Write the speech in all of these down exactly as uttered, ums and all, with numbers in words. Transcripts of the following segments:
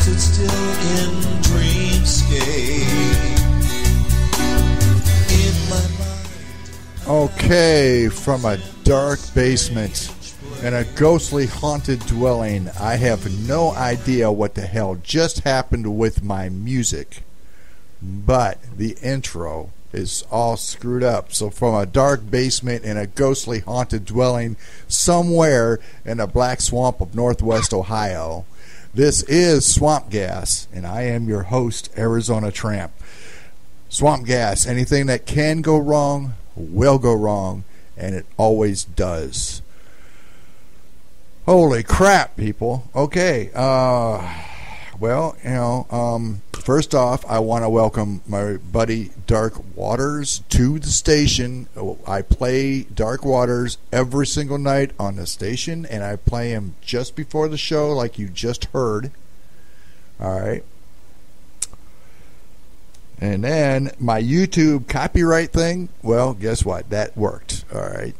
sit still in dreamscape. In my mind. Okay, from a dark basement and a ghostly haunted dwelling, I have no idea what the hell just happened with my music, but the intro is all screwed up. So from a dark basement in a ghostly haunted dwelling somewhere in a black swamp of northwest Ohio, this is Swamp Gas, and I am your host, Arizona Tramp. Swamp Gas, anything that can go wrong will go wrong, and it always does. Holy crap, people. Okay, uh, well, you know, um, first off, I want to welcome my buddy Dark Waters to the station. I play Dark Waters every single night on the station, and I play him just before the show, like you just heard. All right. And then my YouTube copyright thing, well, guess what? That worked. All right.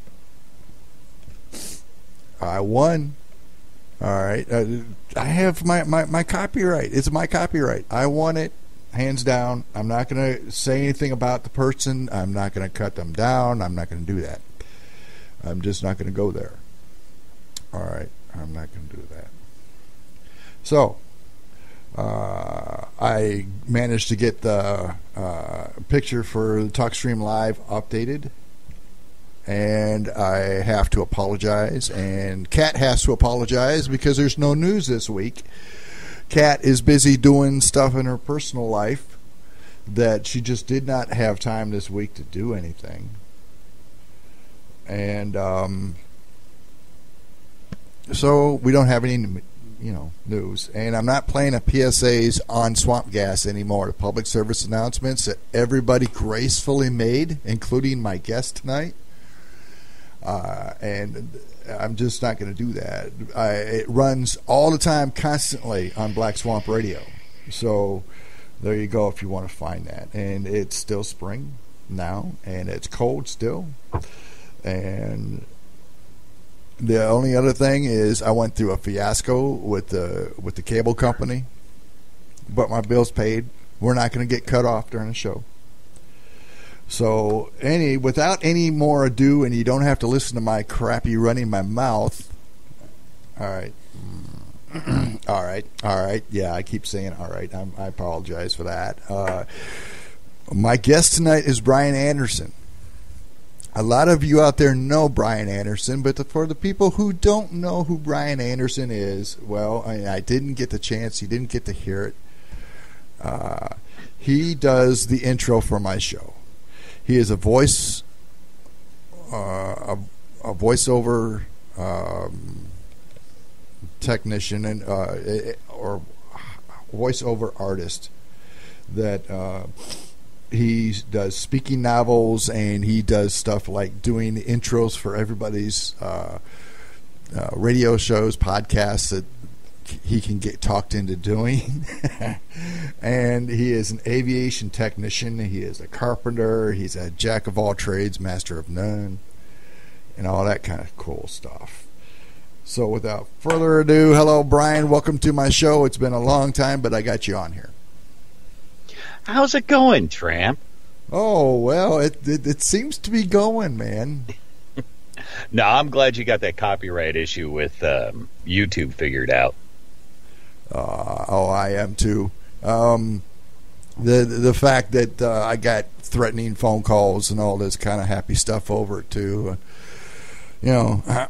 I won. All right. Uh, I have my, my, my copyright. It's my copyright. I won it, hands down. I'm not going to say anything about the person. I'm not going to cut them down. I'm not going to do that. I'm just not going to go there. All right. I'm not going to do that. So, uh, I managed to get the uh, picture for the TalkStream Live updated. And I have to apologize, and Kat has to apologize because there's no news this week. Kat is busy doing stuff in her personal life that she just did not have time this week to do anything. And um, so we don't have any, you know, news. And I'm not playing a P S As on Swamp Gas anymore. The public service announcements that everybody gracefully made, including my guest tonight. Uh, and I'm just not going to do that. I, it runs all the time, constantly on Black Swamp Radio. So there you go if you want to find that. And it's still spring now, and it's cold still. And the only other thing is I went through a fiasco with the with the cable company, but my bill's paid. We're not going to get cut off during the show. So, any without any more ado, and you don't have to listen to my crappy running my mouth. All right, all right, all right. Yeah, I keep saying all right. I'm, I apologize for that. Uh, my guest tonight is Bryan Anderson. A lot of you out there know Bryan Anderson, but the, for the people who don't know who Bryan Anderson is, well, I, I didn't get the chance. You didn't get to hear it. Uh, he does the intro for my show. He is a voice, uh, a, a voiceover um, technician and uh, or voiceover artist that uh, he does speaking novels, and he does stuff like doing intros for everybody's uh, uh, radio shows, podcasts that he can get talked into doing. And he is an aviation technician. He is a carpenter. He's a jack of all trades, master of none, and all that kind of cool stuff. So without further ado, hello, Bryan. Welcome to my show. It's been a long time, but I got you on here. How's it going, Tramp? Oh, well, it it, it seems to be going, man. No, I'm glad you got that copyright issue with um, YouTube figured out. Uh, oh, I am too. Um, the the fact that uh, I got threatening phone calls and all this kind of happy stuff over it too. Uh, you know, uh,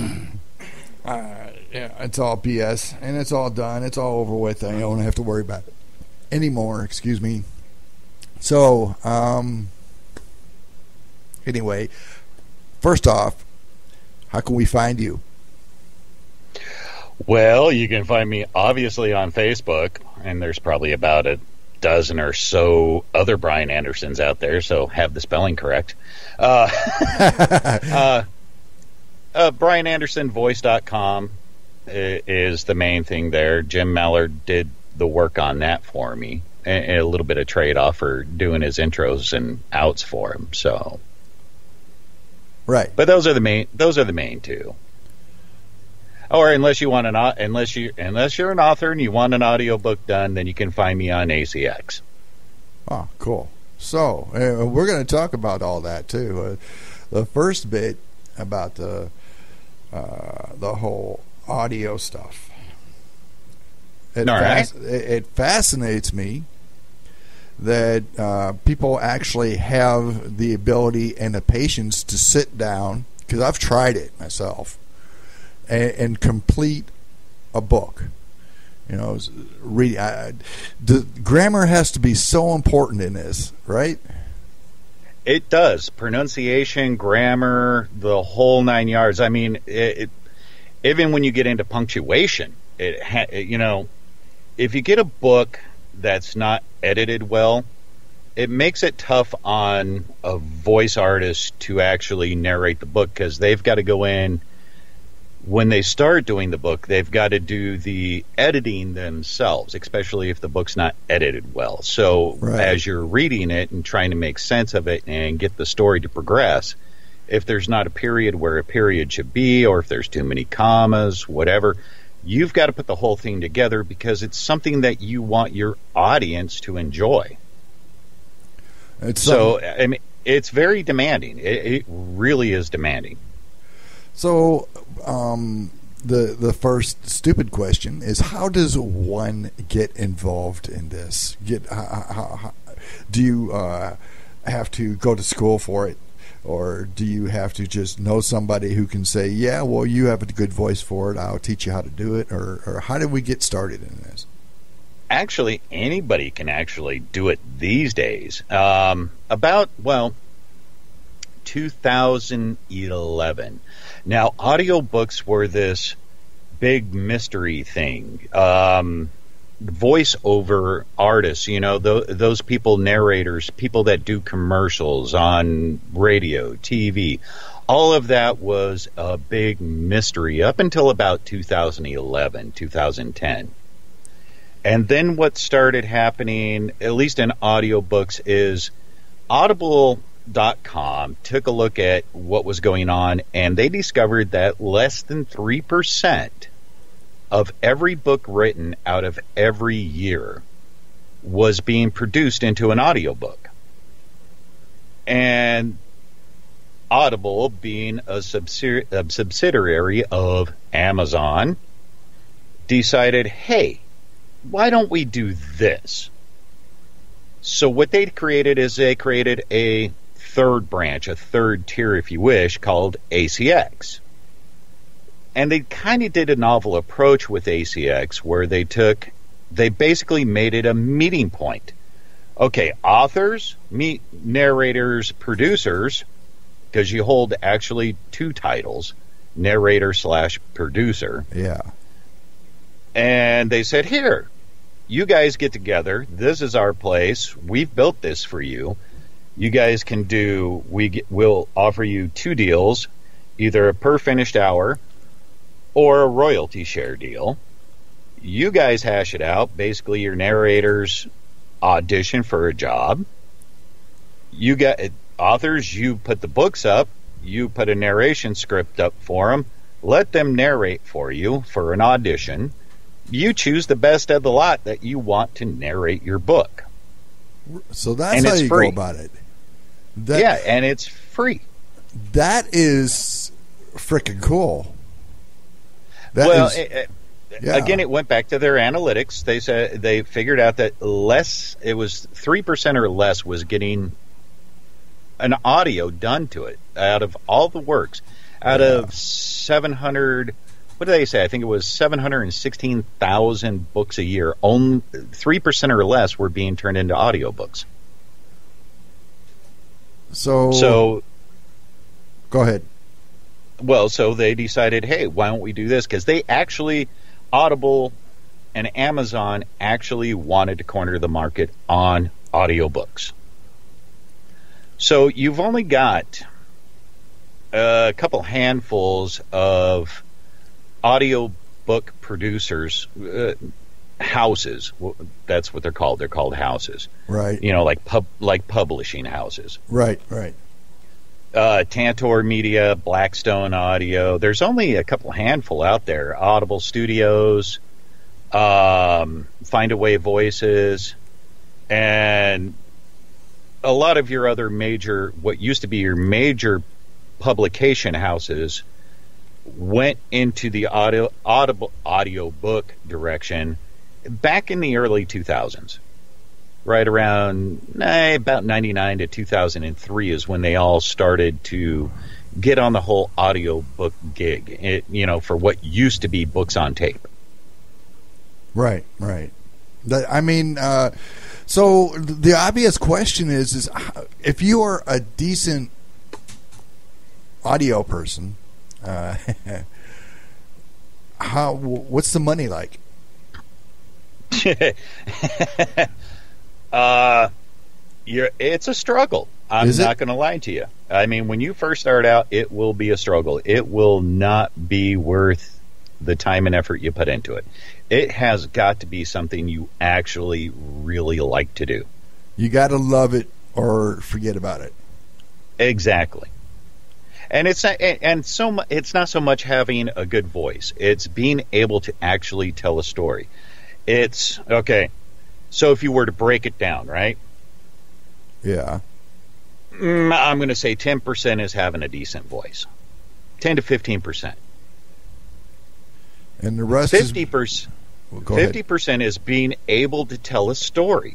yeah, it's all B S, and it's all done. It's all over with. I don't have to worry about it anymore. Excuse me. So, um, anyway, first off, how can we find you? Well, you can find me obviously on Facebook, and there's probably about a dozen or so other Bryan Andersons out there, so have the spelling correct. Uh, uh, uh, Bryan Anderson Voice dot com is the main thing there. Jim Mallard did the work on that for me, and a little bit of trade-off for doing his intros and outs for him. So, right. But those are the main. Those are the main two. Or unless you want an unless you unless you're an author and you want an audiobook done, then you can find me on A C X. Oh, cool. So uh, we're going to talk about all that too. Uh, the first bit about the uh, the whole audio stuff. It, all right. fas- it fascinates me that uh, people actually have the ability and the patience to sit down, because I've tried it myself, and, and complete a book. You know, read. I, the grammar has to be so important in this, right? It does. Pronunciation, grammar, the whole nine yards. I mean, it, it, even when you get into punctuation, it, ha, it you know, if you get a book that's not edited well, it makes it tough on a voice artist to actually narrate the book, because they've got to go in. When they start doing the book, they've got to do the editing themselves, especially if the book's not edited well. So right. as you're reading it and trying to make sense of it and get the story to progress, if there's not a period where a period should be, or if there's too many commas, whatever, you've got to put the whole thing together, because it's something that you want your audience to enjoy. It's so, I mean, it's very demanding. It, it really is demanding. So, um, the the first stupid question is, how does one get involved in this? Get how, how, how, do you uh, have to go to school for it, or do you have to just know somebody who can say, yeah, well, you have a good voice for it, I'll teach you how to do it, or, or how did we get started in this? Actually, anybody can actually do it these days. Um, about, well, two thousand eleven. Now, audiobooks were this big mystery thing. Um, voiceover artists, you know, th- those people, narrators, people that do commercials on radio, T V, all of that was a big mystery up until about two thousand eleven, two thousand ten. And then what started happening, at least in audiobooks, is Audible dot com took a look at what was going on, and they discovered that less than three percent of every book written out of every year was being produced into an audiobook. And Audible, being a, subsidi- a subsidiary of Amazon, decided, hey, why don't we do this? So what they created is they created a third branch, a third tier, if you wish, called A C X. And they kind of did a novel approach with A C X, where they took, they basically made it a meeting point. Okay, authors meet narrators, producers, because you hold actually two titles, narrator slash producer. Yeah. And they said, here, you guys get together. This is our place. We've built this for you. You guys can do, we get, we'll offer you two deals, either a per finished hour or a royalty share deal. You guys hash it out. Basically, your narrators audition for a job. You got authors, you put the books up, you put a narration script up for them, let them narrate for you for an audition. You choose the best of the lot that you want to narrate your book. So that's and how you free. go about it. That, yeah, and it's free. That is freaking cool. That well, is, it, it, yeah. again, it went back to their analytics. They said they figured out that less, it was three percent or less was getting an audio done to it out of all the works. Out yeah. of seven hundred, what did they say? I think it was seven hundred sixteen thousand books a year. Only three percent or less were being turned into audiobooks. So, so, go ahead. Well, so they decided, hey, why don't we do this? Because they actually, Audible and Amazon actually wanted to corner the market on audiobooks. So you've only got a couple handfuls of audiobook producers, uh, houses. That's what they're called. They're called houses. Right. You know, like pub, like publishing houses. Right, right. uh, Tantor Media, Blackstone Audio. There's only a couple handful out there. Audible Studios, um, Find Away Voices, and a lot of your other major, what used to be your major publication houses, went into the audio audible audio book direction back in the early two thousands. Right around eh, about ninety-nine to two thousand three is when they all started to get on the whole audio book gig, it, you know, for what used to be books on tape. Right, right. That, I mean, uh, so the obvious question is, is if you are a decent audio person, uh, how what's the money like? uh, you're, it's a struggle. I'm Is not it? going to lie to you. I mean, when you first start out, it will be a struggle. It will not be worth the time and effort you put into it. It has got to be something you actually really like to do. You got to love it or forget about it. Exactly. And it's not, and so mu- it's not so much having a good voice. It's being able to actually tell a story. It's okay. So if you were to break it down, right? Yeah. Mm, I'm going to say ten percent is having a decent voice. ten to fifteen percent. And the rest fifty is percent. Well, go fifty ahead. percent is being able to tell a story.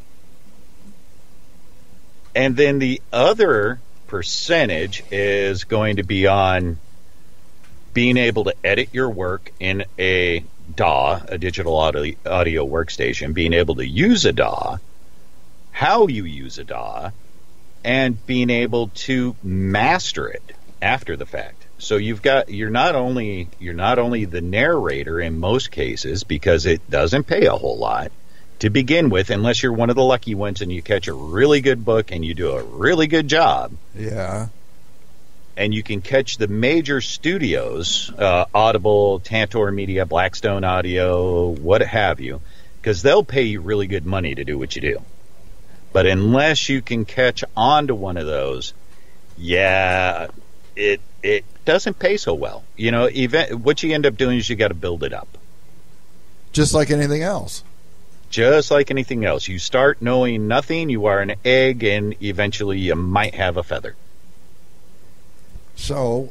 And then the other percentage is going to be on being able to edit your work in a D A W, a digital audio, audio workstation, being able to use a D A W, how you use a D A W, and being able to master it after the fact. So you've got you're not only you're not only the narrator in most cases, because it doesn't pay a whole lot to begin with, unless you're one of the lucky ones and you catch a really good book and you do a really good job. Yeah. And you can catch the major studios, uh, Audible, Tantor Media, Blackstone Audio, what have you, because they'll pay you really good money to do what you do. But unless you can catch on to one of those, yeah, it it doesn't pay so well. You know, event, what you end up doing is you got to build it up. Just like anything else. Just like anything else. You start knowing nothing, you are an egg, and eventually you might have a feather. So,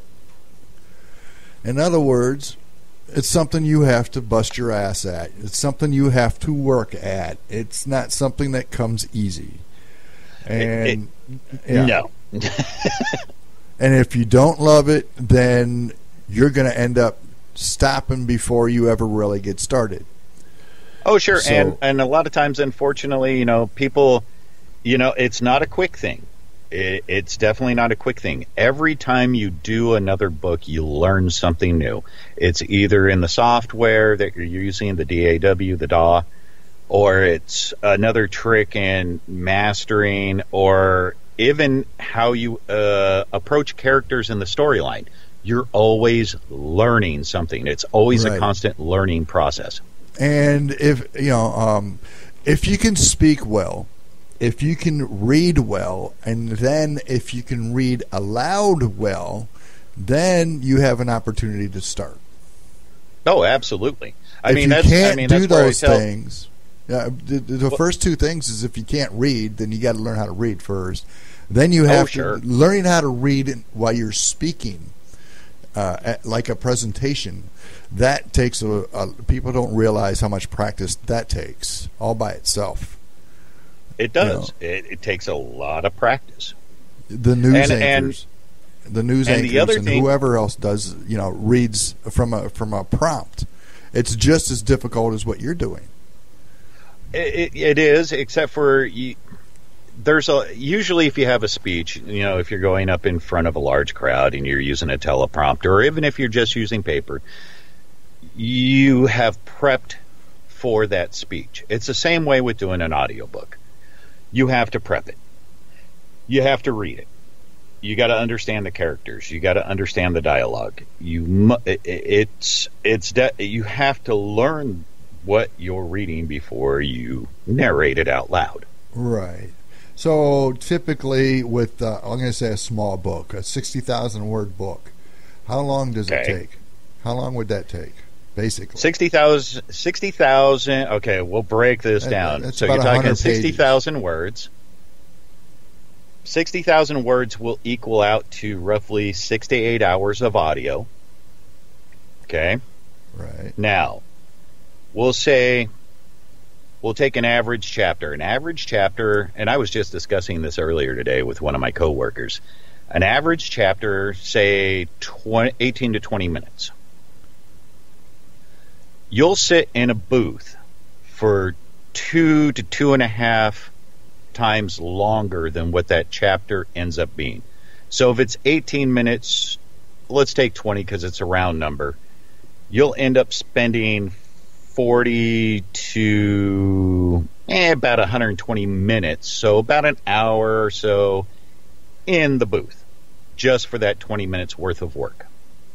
in other words, it's something you have to bust your ass at. It's something you have to work at. It's not something that comes easy. And It- yeah. No. And if you don't love it, then you're going to end up stopping before you ever really get started. Oh, sure. So- and and a lot of times, unfortunately, you know, people, you know, it's not a quick thing. It, it's definitely not a quick thing. Every time you do another book, you learn something new. It's either in the software that you're using, the D A W, the D A W, or it's another trick in mastering, or even how you uh, approach characters in the storyline. You're always learning something. It's always Right. a constant learning process. And if you know, um, if you can speak well, if you can read well, and then if you can read aloud well, then you have an opportunity to start. Oh, absolutely. I if mean, you that's can't I mean, do that's where I those tell, things, uh, the, the first two things is if you can't read, then you got to learn how to read first. Then you have Oh, sure. to learning how to read while you're speaking, uh, at, like a presentation. That takes a, a people don't realize how much practice that takes all by itself. It does. It, it takes a lot of practice. The news And- and- anchors, the news and the anchors, other and thing- whoever else does, you know, reads from a from a prompt. It's just as difficult as what you're doing. It, it, it is, except for you, there's a usually if you have a speech, you know, if you're going up in front of a large crowd and you're using a teleprompter, or even if you're just using paper, you have prepped for that speech. It's the same way with doing an audiobook. You have to prep it. You have to read it. You got to understand the characters. You got to understand the dialogue. You mu- it, it's it's de- you have to learn what you're reading before you narrate it out loud. Right. So typically with, uh, I'm going to say a small book, a sixty thousand word book, how long does Okay. it take? How long would that take, basically? sixty thousand, sixty thousand, okay, we'll break this That- down. that's So about you're one hundred talking pages. sixty thousand words. sixty thousand words will equal out to roughly six to eight hours of audio. Okay? Right. Now, we'll say, we'll take an average chapter. An average chapter, and I was just discussing this earlier today with one of my coworkers. An average chapter, say, twenty, eighteen to twenty minutes. You'll sit in a booth for two to two and a half times longer than what that chapter ends up being. So if it's eighteen minutes, let's take twenty because it's a round number. You'll end up spending forty to eh, about one hundred twenty minutes, so about an hour or so in the booth, just for that twenty minutes worth of work.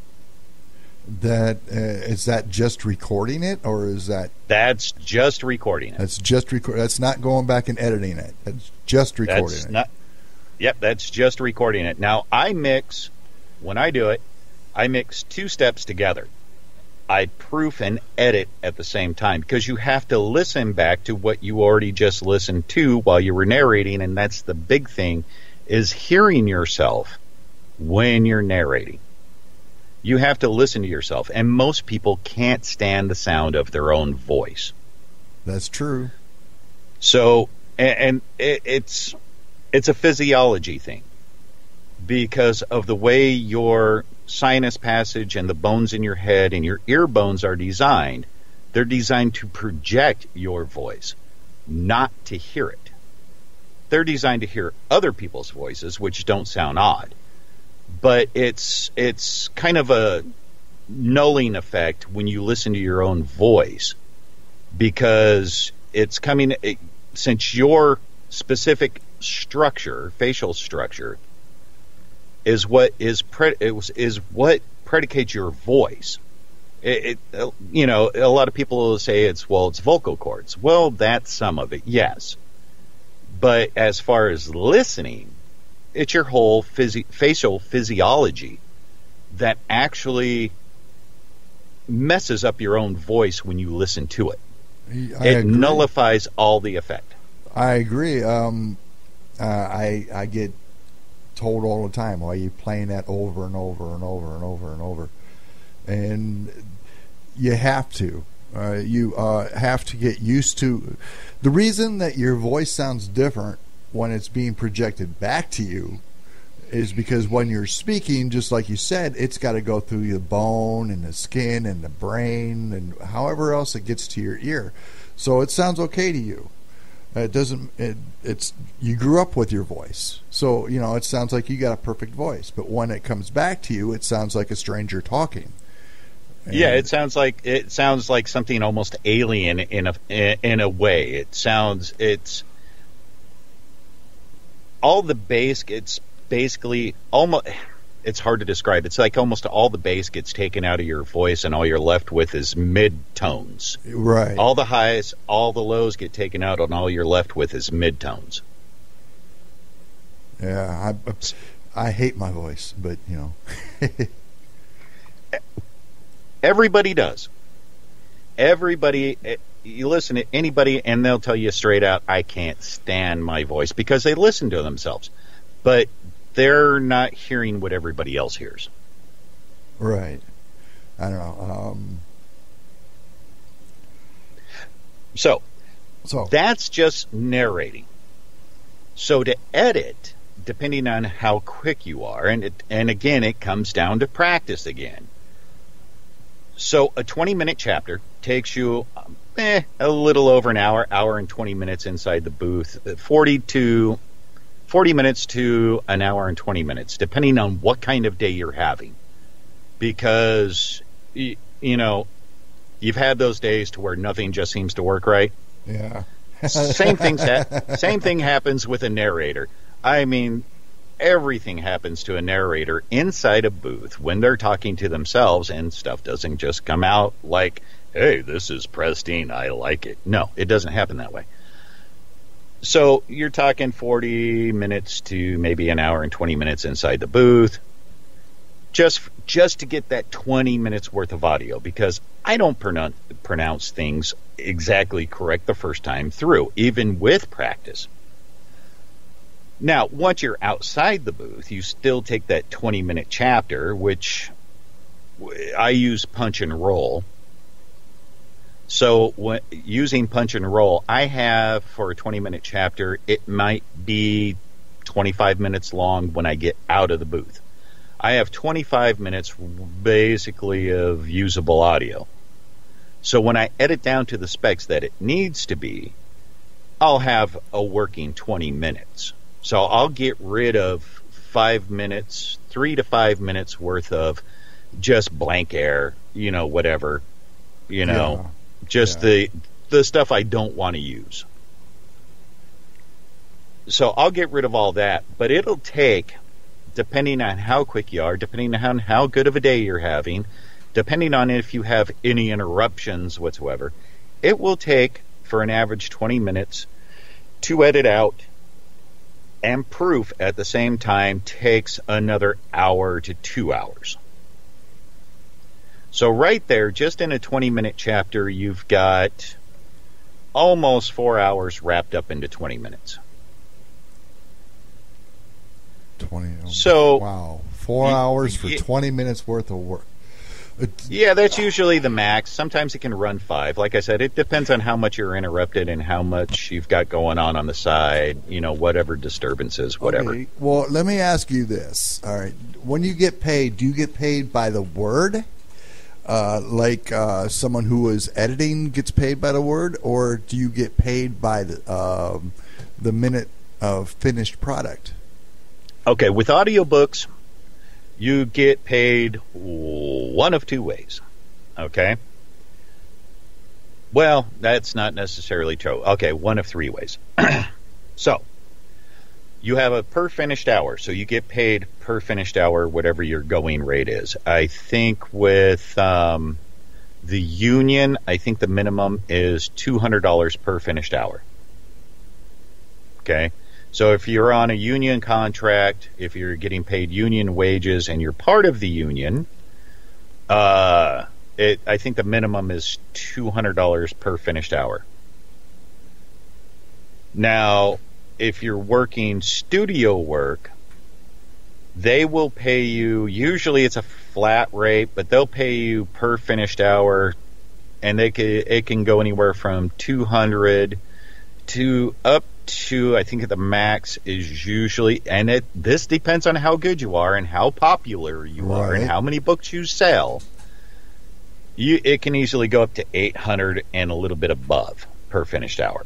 That uh, is that just recording it, or is that That's just recording it. that's just record? That's not going back and editing it. That's just recording That's it. not. Yep, that's just recording it. Now I mix when I do it. I mix two steps together. I proof and edit at the same time because you have to listen back to what you already just listened to while you were narrating, and that's the big thing is hearing yourself when you're narrating. You have to listen to yourself, and most people can't stand the sound of their own voice. That's true. So, and, and it, it's it's a physiology thing because of the way your sinus passage and the bones in your head and your ear bones are designed. They're designed to project your voice, not to hear it. They're designed to hear other people's voices, which don't sound odd. But it's it's kind of a nulling effect when you listen to your own voice because it's coming it, since your specific structure, facial structure, is what is pre, is, is what predicates your voice. It, it you know a lot of people will say it's well it's vocal cords. Well, that's some of it, yes. But as far as listening, it's your whole physi- facial physiology that actually messes up your own voice when you listen to it. I it agree. nullifies all the effect. I agree. Um, uh, I I get told all the time, "Why are you playing that over and over and over and over and over?" And you have to. Uh, you uh, have to get used to the reason that your voice sounds different when it's being projected back to you is because when you're speaking, just like you said, it's got to go through the bone and the skin and the brain and however else it gets to your ear. So it sounds okay to you. It doesn't. It, it's you grew up with your voice, so you know it sounds like you got a perfect voice. But when it comes back to you, it sounds like a stranger talking. And Yeah, it sounds like it sounds like something almost alien in a in a way. It sounds it's all the bass gets basically almost. It's hard to describe. It's like almost all the bass gets taken out of your voice, and all you're left with is mid tones. right. All the highs, all the lows get taken out, and all you're left with is mid tones. Yeah, I I hate my voice, but you know. Everybody does. Everybody, you listen to anybody, and they'll tell you straight out, "I can't stand my voice," because they listen to themselves, but they're not hearing what everybody else hears. Right. I don't know. Um, So so that's just narrating. So to edit, depending on how quick you are, and it, and again, it comes down to practice again. So a twenty-minute chapter takes you um, eh, a little over an hour, hour and twenty minutes inside the booth, forty to forty minutes to an hour and twenty minutes, depending on what kind of day you're having. Because, you, you know, you've had those days to where nothing just seems to work right. yeah. Same things ha- same thing happens with a narrator. I mean, everything happens to a narrator inside a booth when they're talking to themselves, and stuff doesn't just come out like, "Hey, this is pristine, I like it." No, it doesn't happen that way. So you're talking forty minutes to maybe an hour and twenty minutes inside the booth, just just to get that twenty minutes worth of audio, because I don't pronounce pronounce things exactly correct the first time through, even with practice. Now, once you're outside the booth, you still take that twenty minute chapter, which I use punch and roll. So when, using punch and roll, I have for a twenty minute chapter, it might be twenty-five minutes long when I get out of the booth. I have twenty-five minutes basically of usable audio. So when I edit down to the specs that it needs to be, I'll have a working twenty minutes. So I'll get rid of five minutes, three to five minutes worth of just blank air, you know, whatever, you know. Yeah. Just yeah. the the stuff I don't want to use. So I'll get rid of all that, but it'll take, depending on how quick you are, depending on how good of a day you're having, depending on if you have any interruptions whatsoever, it will take, for an average twenty minutes, to edit out, and proof at the same time takes another hour to two hours. So right there, just in a twenty minute chapter, you've got almost four hours wrapped up into twenty minutes. twenty. So wow, four y- hours for y- twenty minutes worth of work. Yeah, that's usually the max. Sometimes it can run five. Like I said, it depends on how much you're interrupted and how much you've got going on on the side, you know, whatever disturbances, whatever. Okay. Well, let me ask you this. All right. When you get paid, do you get paid by the word? Uh, like uh, someone who is editing gets paid by the word, or do you get paid by the um, the minute of finished product? Okay, with audiobooks, you get paid one of two ways. Okay? Well, that's not necessarily true. Okay, one of three ways. So, you have a per finished hour, so you get paid per finished hour, whatever your going rate is. I think with um, the union, I think the minimum is two hundred dollars per finished hour. Okay? So if you're on a union contract, if you're getting paid union wages and you're part of the union, uh, it, I think the minimum is two hundred dollars per finished hour. Now, if you're working studio work, they will pay you, usually it's a flat rate, but they'll pay you per finished hour, and they can, it can go anywhere from two hundred to up to, I think the max is usually, and it this depends on how good you are and how popular you right. are and how many books you sell. You, it can easily go up to eight hundred and a little bit above per finished hour.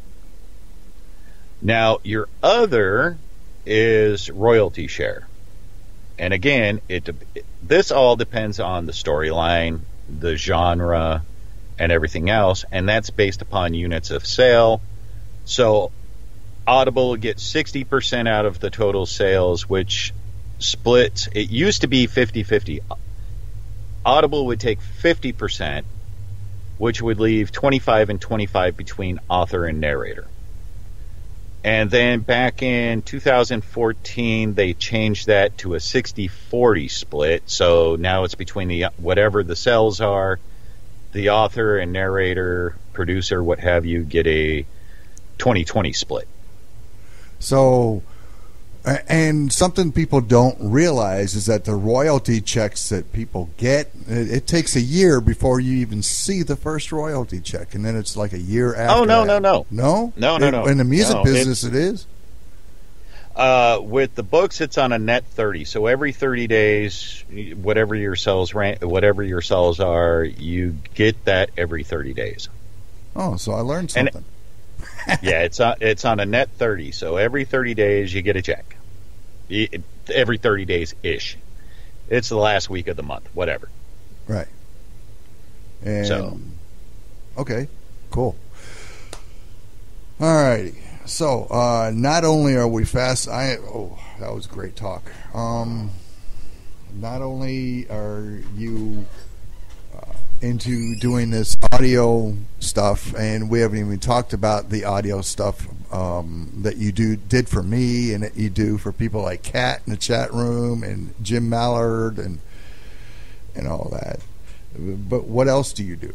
Now, your other is royalty share. And again, it this all depends on the storyline, the genre, and everything else, and that's based upon units of sale. So, Audible gets sixty percent out of the total sales, which splits. It used to be fifty-fifty. Audible would take fifty percent, which would leave twenty-five and twenty-five between author and narrator. And then back in two thousand fourteen, they changed that to a sixty forty split. So now it's between the whatever the sales are, the author and narrator, producer, what have you, get a twenty twenty split. So, and something people don't realize is that the royalty checks that people get, it, it takes a year before you even see the first royalty check, and then it's like a year after. Oh no, that. no, no, no, no, no, no. In the music no, business, it, it is. Uh, with the books, it's on a net thirty. So every thirty days, whatever your sales rank, whatever your sales are, you get that every thirty days. Oh, so I learned something. And, yeah, it's on, it's on a net thirty. So every thirty days, you get a check. It, every thirty days ish. It's the last week of the month, whatever. Right. And, so, okay, cool. All righty. So, uh, not only are we fast, I oh, that was great talk. Um, not only are you uh, into doing this audio stuff, and we haven't even talked about the audio stuff um, that you do did for me, and that you do for people like Kat in the chat room, and Jim Mallard, and and all that. But what else do you do?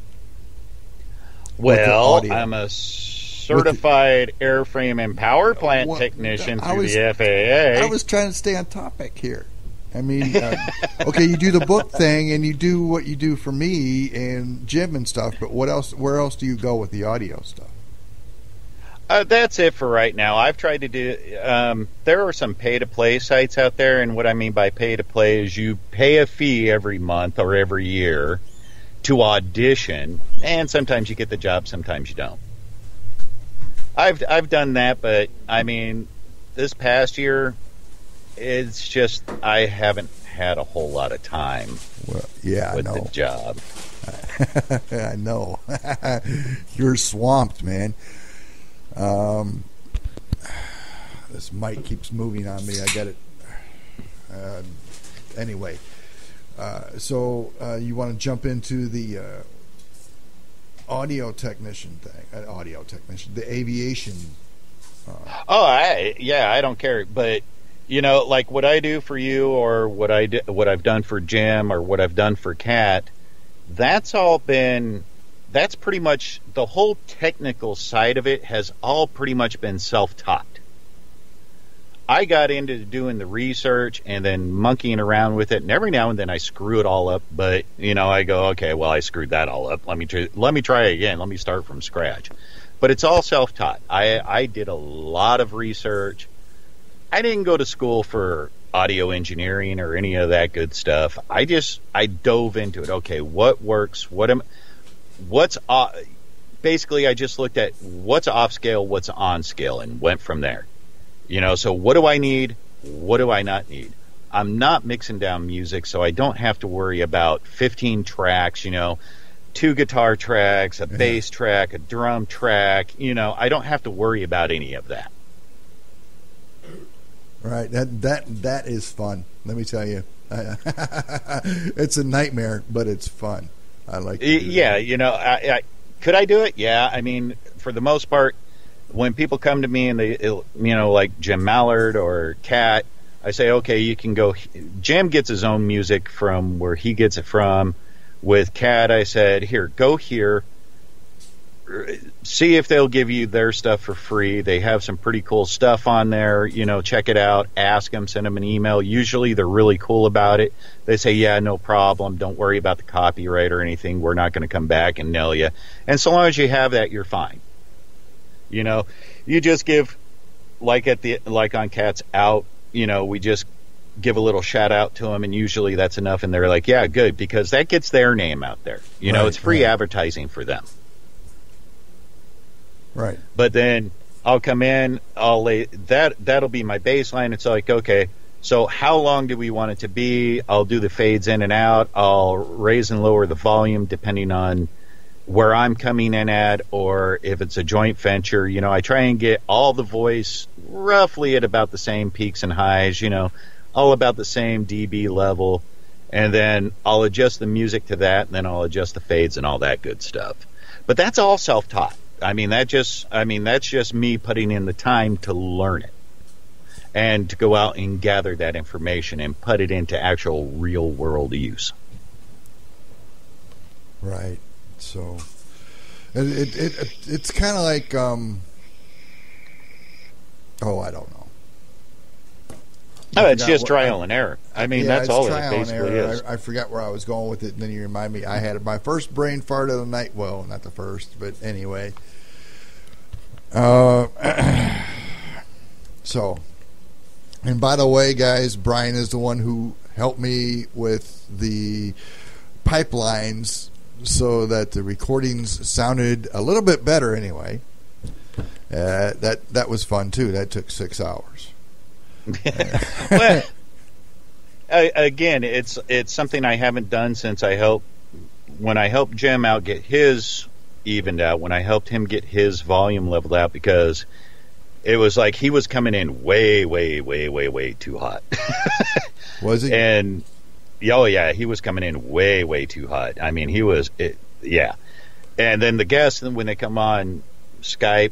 Well, I'm a certified the, airframe and power plant well, technician through was, the F A A. I was trying to stay on topic here. I mean, uh, okay, you do the book thing, and you do what you do for me and Jim and stuff. But what else? Where else do you go with the audio stuff? Uh, that's it for right now. I've tried to do. Um, there are some pay-to-play sites out there, and what I mean by pay-to-play is you pay a fee every month or every year to audition, and sometimes you get the job, sometimes you don't. I've I've done that, but I mean, this past year, it's just I haven't had a whole lot of time. Well, yeah, with I know. the job. I know. You're swamped, man. Um, this mic keeps moving on me. I got it. Uh, anyway, uh, so uh, you want to jump into the uh, audio technician thing? Uh, audio technician, the aviation. Uh, oh, I yeah, I don't care. But you know, like what I do for you, or what I do, what I've done for Jim, or what I've done for Kat, that's all been. That's pretty much the whole technical side of it has all pretty much been self-taught. I got into doing the research and then monkeying around with it, and every now and then I screw it all up. But you know, I go, okay, well, I screwed that all up. Let me try, let me try again. Let me start from scratch. But it's all self-taught. I I did a lot of research. I didn't go to school for audio engineering or any of that good stuff. I just I dove into it. Okay, what works? What am What's uh, basically I just looked at what's off scale, what's on scale, and went from there. You know, so what do I need? What do I not need? I'm not mixing down music, so I don't have to worry about fifteen tracks, you know, two guitar tracks, a yeah. bass track, a drum track. You know, I don't have to worry about any of that. Right. That that that is fun. Let me tell you. It's a nightmare, but it's fun. I like to do yeah, that. you know, I, I, could I do it? Yeah, I mean, for the most part, when people come to me and they, you know, like Jim Mallard or Kat, I say, okay, you can go. Jim gets his own music from where he gets it from. With Kat, I said, here, go here, see if they'll give you their stuff for free. They have some pretty cool stuff on there. You know, check it out. Ask them, send them an email. Usually they're really cool about it. They say, yeah, no problem. Don't worry about the copyright or anything. We're not going to come back and nail you. And so long as you have that, you're fine. You know, you just give, like at the like on Cat's Out, you know, we just give a little shout out to them, and usually that's enough. And they're like, yeah, good, because that gets their name out there. You know, right, it's free right. advertising for them. Right. But then I'll come in, I'll lay that that'll be my baseline. It's like, okay, so how long do we want it to be? I'll do the fades in and out. I'll raise and lower the volume depending on where I'm coming in at, or if it's a joint venture. You know, I try and get all the voice roughly at about the same peaks and highs, you know, all about the same dB level. And then I'll adjust the music to that, and then I'll adjust the fades and all that good stuff. But that's all self-taught. I mean, that just, I mean, that's just me putting in the time to learn it and to go out and gather that information and put it into actual real world use. Right. So it, it, it it's kind of like, um, oh, I don't know. Oh, it's just trial and error. I mean, yeah, that's all it trial basically and error. is. I, I forgot where I was going with it, and then you remind me. I had my first brain fart of the night. Well, not the first, but anyway. Uh, so, and by the way, guys, Bryan is the one who helped me with the pipelines so that the recordings sounded a little bit better anyway. Uh, that that was fun, too. That took six hours. Well, again, it's it's something I haven't done since I helped when I helped Jim out get his evened out, when I helped him get his volume leveled out, because it was like he was coming in way, way, way, way, way too hot. Was he? And oh yeah, he was coming in way, way too hot. I mean, he was, it, yeah. And then the guests, when they come on Skype,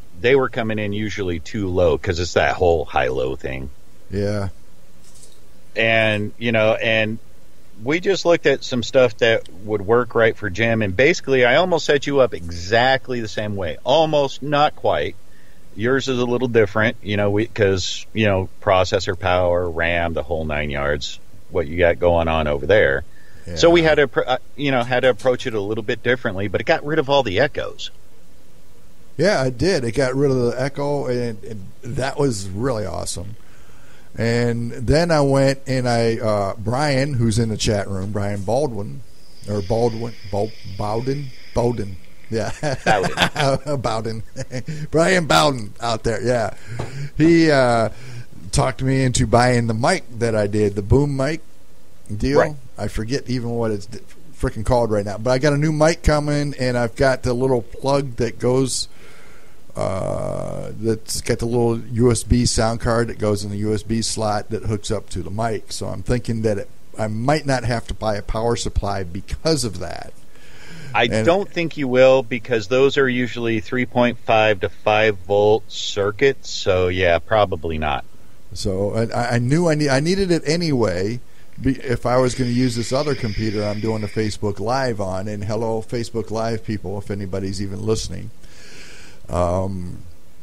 they were coming in usually too low because it's that whole high-low thing. Yeah. And, you know, and we just looked at some stuff that would work right for Jim, and basically I almost set you up exactly the same way. Almost, not quite. Yours is a little different, you know, because, you know, processor power, RAM, the whole nine yards, what you got going on over there. Yeah. So we had to, you know, had to approach it a little bit differently, but it got rid of all the echoes. Yeah, it did. It got rid of the echo, and, and that was really awesome. And then I went and I, uh, Brian, who's in the chat room, Brian Baldwin, or Baldwin, Bal- Bowden, Bowden, yeah, Bowden, Bowden, Brian Bowden out there, yeah. He uh, talked me into buying the mic that I did, the boom mic deal. Right. I forget even what it's freaking called right now, but I got a new mic coming, and I've got the little plug that goes. Uh, that's got the little U S B sound card that goes in the U S B slot that hooks up to the mic. So I'm thinking that it, I might not have to buy a power supply because of that. I and don't think you will, because those are usually three point five to five volt circuits. So yeah, probably not. So I, I knew I, need, I needed it anyway. If I was going to use this other computer I'm doing a Facebook Live on, and hello Facebook Live people, if anybody's even listening. Um,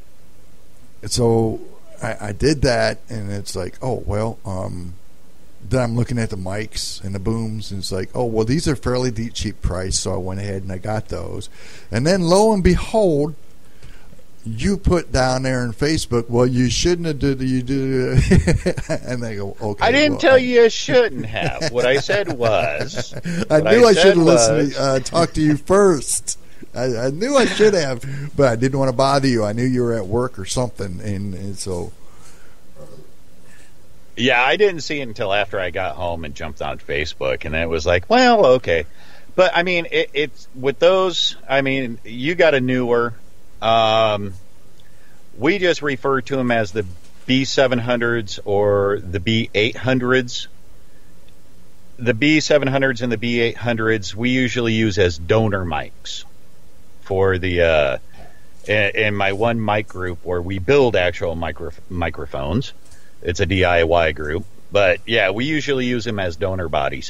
so I, I did that, and it's like, oh, well, um, then I'm looking at the mics and the booms, and it's like, oh, well, these are fairly deep, cheap price, so I went ahead and I got those. And then, lo and behold, you put down there on Facebook, well, you shouldn't have did you do, and they go, okay. I didn't well, tell I, you you shouldn't have. What I said was, I knew I, I should have was, listened, to, uh, talk to you first. I, I knew I should have, but I didn't want to bother you. I knew you were at work or something, and, and so. Yeah, I didn't see it until after I got home and jumped on Facebook, and it was like, well, okay. But, I mean, it, it's with those, I mean, you got a newer. Um, we just refer to them as the B seven hundreds or the B eight hundreds. The B seven hundreds and the B eight hundreds we usually use as donor mics. For the uh, in my one mic group where we build actual micro, microphones, it's a D I Y group. But yeah, we usually use them as donor bodies.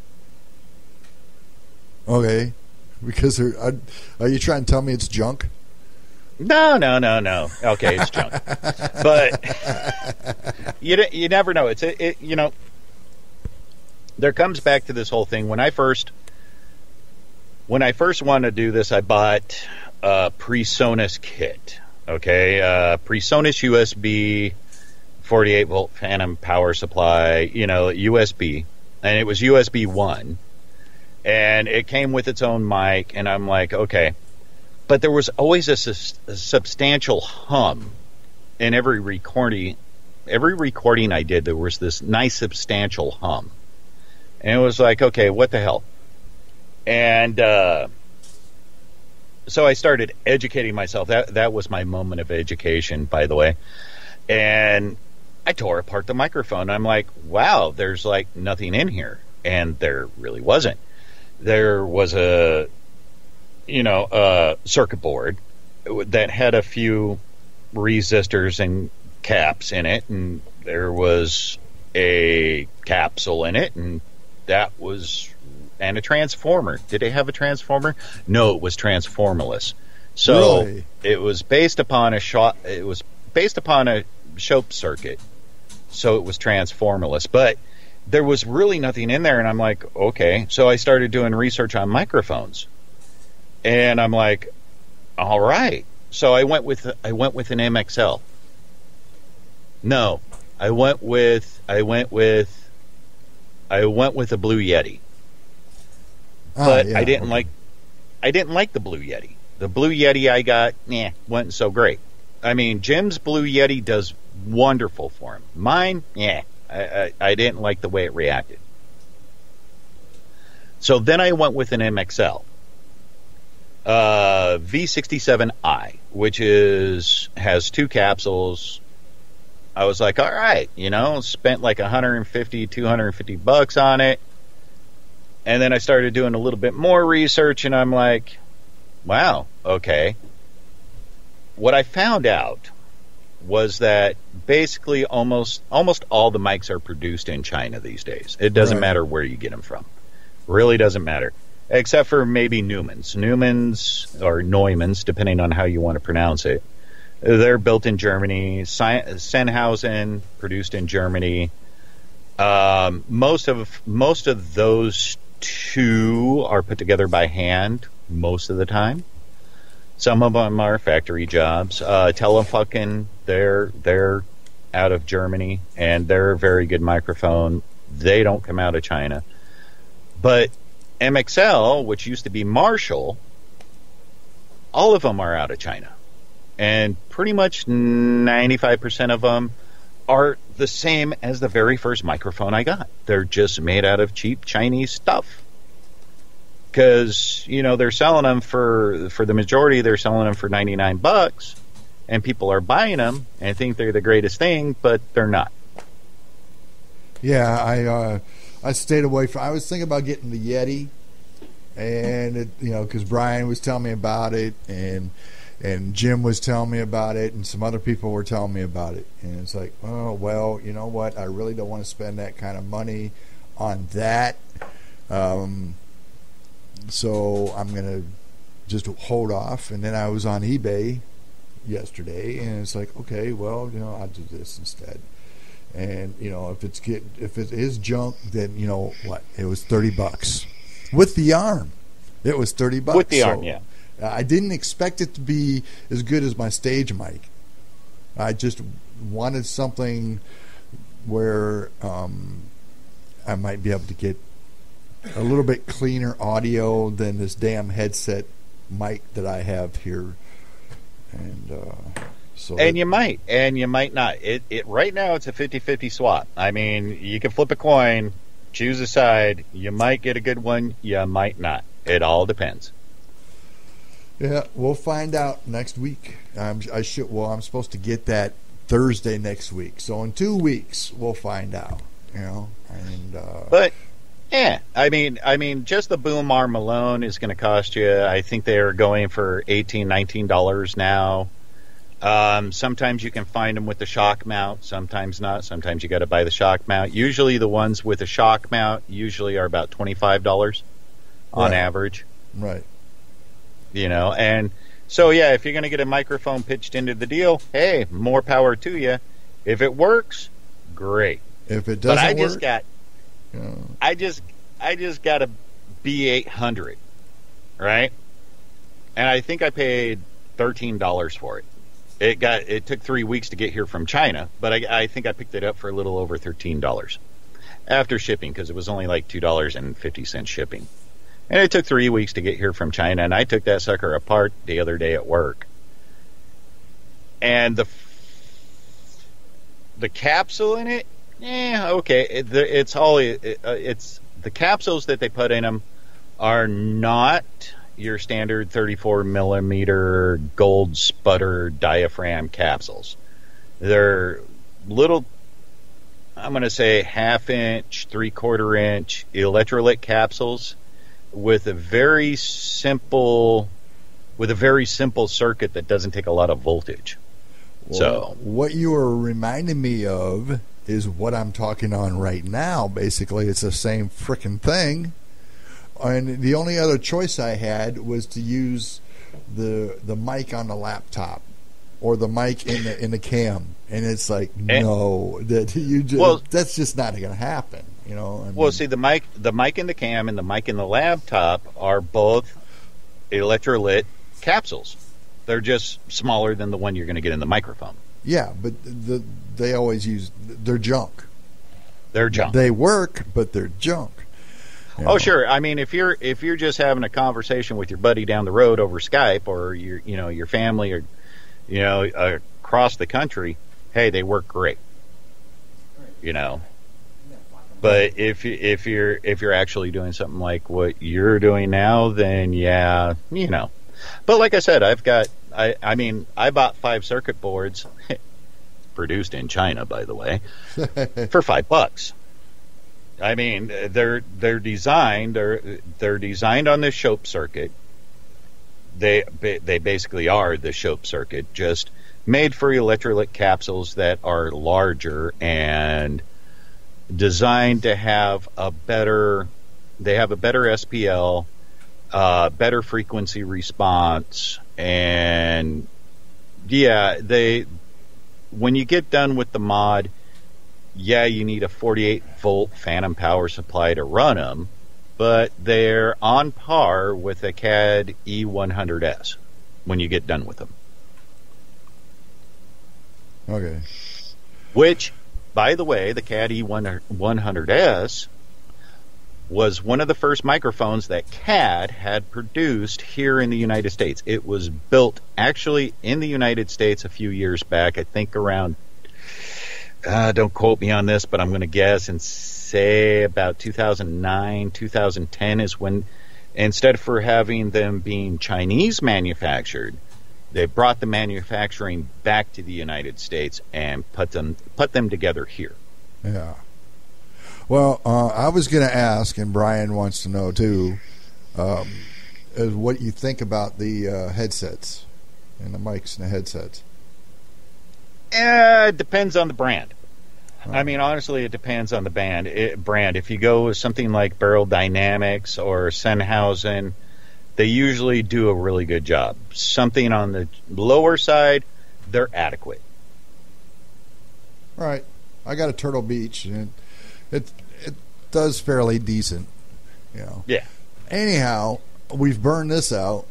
Okay, because they're, are, are you trying to tell me it's junk? No, no, no, no. Okay, it's junk, but you you never know. It's a, it, you know, there comes back to this whole thing when I first. When I first wanted to do this, I bought a PreSonus kit. Okay, uh, PreSonus U S B, forty-eight volt phantom power supply. You know, U S B, and it was U S B one, and it came with its own mic. And I'm like, okay, but there was always a, sus- a substantial hum in every recording. Every recording I did, there was this nice substantial hum, and it was like, okay, what the hell? And uh, so I started educating myself. That that was my moment of education, by the way. And I tore apart the microphone. I'm like, wow, there's like nothing in here. And there really wasn't. There was a, you know, a circuit board that had a few resistors and caps in it. And there was a capsule in it. And that was... And a transformer. Did it have a transformer? No, it was transformerless. So really? It was based upon a shot. It was based upon a Shope circuit. So it was transformerless. But there was really nothing in there, and I'm like, okay. So I started doing research on microphones, and I'm like, all right. So I went with I went with an M X L. No, I went with I went with I went with a Blue Yeti. But ah, yeah, I didn't okay. like I didn't like the Blue Yeti. The Blue Yeti I got, nah, wasn't so great. I mean, Jim's Blue Yeti does wonderful for him. Mine, yeah, I, I, I didn't like the way it reacted. So then I went with an M X L. Uh, V sixty-seven i, which is has two capsules. I was like, all right, you know, spent like one hundred fifty, two hundred fifty bucks on it. And then I started doing a little bit more research, and I'm like, wow, okay. what I found out was that basically almost almost all the mics are produced in China these days. It doesn't Right. matter where you get them from. Really doesn't matter. Except for maybe Newman's. Newman's, or Neumann's, depending on how you want to pronounce it. They're built in Germany. Sennhausen, produced in Germany. Um, most of most of those two are put together by hand most of the time. Some of them are factory jobs. Uh, Telefunken, they're they're out of Germany, and they're a very good microphone. They don't come out of China. But M X L, which used to be Marshall, all of them are out of China. And pretty much ninety-five percent of them are the same as the very first microphone I got. They're just made out of cheap Chinese stuff. Because, you know, they're selling them for, for the majority, they're selling them for ninety-nine bucks, and people are buying them and think they're the greatest thing, but they're not. Yeah, I uh, I stayed away from. I was thinking about getting the Yeti, and it, you know, because Brian was telling me about it, and and Jim was telling me about it, and some other people were telling me about it, and it's like, oh well, you know what? I really don't want to spend that kind of money on that. Um, so I'm gonna just hold off. And then I was on eBay yesterday, and it's like, okay, well, you know, I'll do this instead. And you know, if it's get if it is junk, then you know what? It was thirty bucks with the arm. It was thirty bucks With the so arm, yeah. I didn't expect it to be as good as my stage mic. I just wanted something where um, I might be able to get a little bit cleaner audio than this damn headset mic that I have here. And uh, so, And it, you might, and you might not. It, it right now it's a fifty-fifty swap. I mean, you can flip a coin, choose a side. You might get a good one, you might not. It all depends. yeah, we'll find out next week. I'm, I should. Well, I'm supposed to get that Thursday next week. So in two weeks, we'll find out. You know, and uh, But yeah, I mean, I mean, just the boom arm alone is going to cost you. I think they are going for eighteen, nineteen dollars now. Um, sometimes you can find them with the shock mount, sometimes not. Sometimes you got to buy the shock mount. Usually, the ones with the shock mount usually are about twenty-five dollars on Right. average. right. You know, and so yeah, if you're going to get a microphone pitched into the deal, hey, more power to you. If it works, great. If it doesn't But I work, just got. you know, I just I just got a B eight hundred, right? And I think I paid thirteen dollars for it. It got it took three weeks to get here from China, but I, I think I picked it up for a little over thirteen dollars after shipping, because it was only like two dollars and fifty cents shipping. And it took three weeks to get here from China, and I took that sucker apart the other day at work. And the the capsule in it, yeah, okay. It, it's all it, it's the capsules that they put in them are not your standard thirty-four millimeter gold sputter diaphragm capsules. They're little, I'm going to say half inch, three quarter inch electrolyte capsules with a very simple, with a very simple circuit that doesn't take a lot of voltage. Well, So what you are reminding me of is what I'm talking on right now. Basically, it's the same frickin' thing. And the only other choice I had was to use the the mic on the laptop or the mic in the in the cam. And it's like, no, that you just, Well- that's just not going to happen. You know. I mean, Well, see, the mic, the mic in the cam and the mic in the laptop are both electrolyte capsules. They're just smaller than the one you're going to get in the microphone. yeah, but the they always use they're junk. They're junk. They work, but they're junk. You know? Oh, sure. I mean, if you're if you're just having a conversation with your buddy down the road over Skype, or your you know your family, or you know uh, across the country, hey, they work great. You know. But if you- if you're if you're actually doing something like what you're doing now, then yeah, you know. But like I said, I've got I I mean I bought five circuit boards, produced in China, by the way, for five bucks. I mean, they're they're designed they're they're designed on this Shope circuit. they they basically are the Shope circuit, just made for electrolytic capsules that are larger and designed to have a better. They have a better S P L, uh, better frequency response, and yeah, they. When you get done with the mod, yeah, you need a forty-eight volt phantom power supply to run them, but they're on par with a C A D E one hundred S when you get done with them. Okay. Which, by the way, the C A D E one hundred S was one of the first microphones that C A D had produced here in the United States. It was built actually in the United States a few years back, I think around, uh, don't quote me on this, but I'm going to guess and say about two thousand nine, two thousand ten is when, instead for having them being Chinese manufactured, they brought the manufacturing back to the United States and put them put them together here. Yeah. Well, uh, I was going to ask, and Brian wants to know too, um, is what you think about the uh, headsets and the mics and the headsets. Eh, it depends on the brand. Oh. I mean, honestly, it depends on the band it, brand. If you go with something like Barrel Dynamics or Sennhausen, they usually do a really good job. Something on the lower side, they're adequate. All right. I got a Turtle Beach, and it it does fairly decent, you know. Yeah. Anyhow, we've burned this out.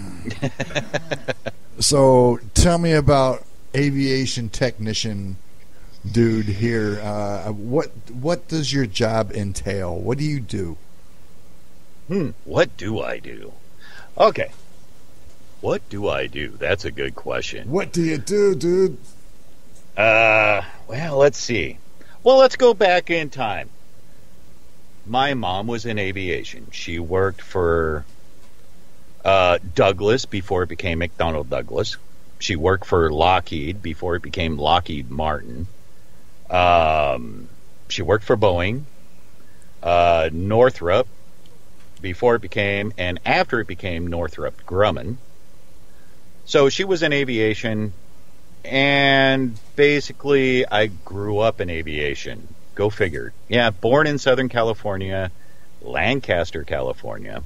So tell me about aviation technician dude here. Uh, what what does your job entail? What do you do? Hmm. What do I do? Okay. What do I do? That's a good question. What do you do, dude? Uh, well, let's see. Well, let's go back in time. My mom was in aviation. She worked for uh, Douglas before it became McDonnell Douglas. She worked for Lockheed before it became Lockheed Martin. Um, she worked for Boeing, uh, Northrop before it became, and after it became Northrop Grumman. So she was in aviation, and basically I grew up in aviation. Go figure. Yeah, born in Southern California, Lancaster, California,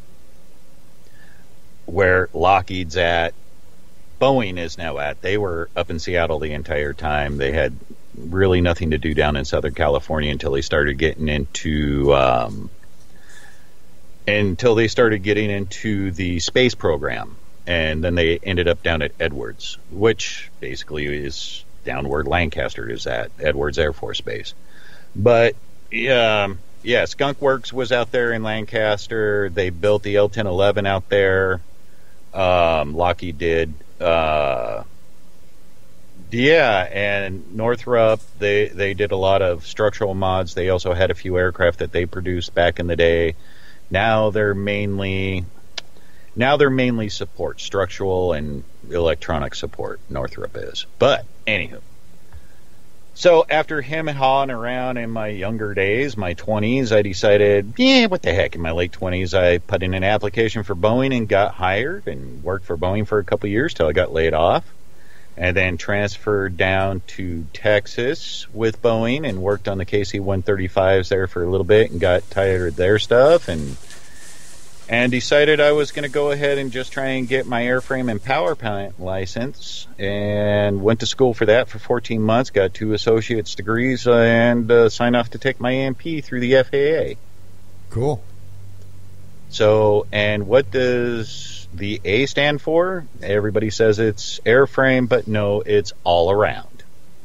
where Lockheed's at, Boeing is now at. They were up in Seattle the entire time. They had really nothing to do down in Southern California until they started getting into um, until they started getting into the space program, and then they ended up down at Edwards, which basically is down where Lancaster is at, Edwards Air Force Base. But um, yeah, Skunk Works was out there in Lancaster. They built the L ten eleven out there. Um, Lockheed did. Uh, yeah, and Northrop, they, they did a lot of structural mods. They also had a few aircraft that they produced back in the day. Now they're mainly now they're mainly support, structural and electronic support. Northrop is. But anywho. So after him hawing around in my younger days, my twenties, I decided, yeah, what the heck? In my late twenties, I put in an application for Boeing and got hired and worked for Boeing for a couple of years till I got laid off. And then transferred down to Texas with Boeing and worked on the K C one thirty-fives there for a little bit and got tired of their stuff and and decided I was going to go ahead and just try and get my airframe and power plant license, and went to school for that for fourteen months, got two associate's degrees, uh, and uh, signed off to take my A M P through the F A A. Cool. So, and what does the A stand for? Everybody says it's airframe, but no, it's all around.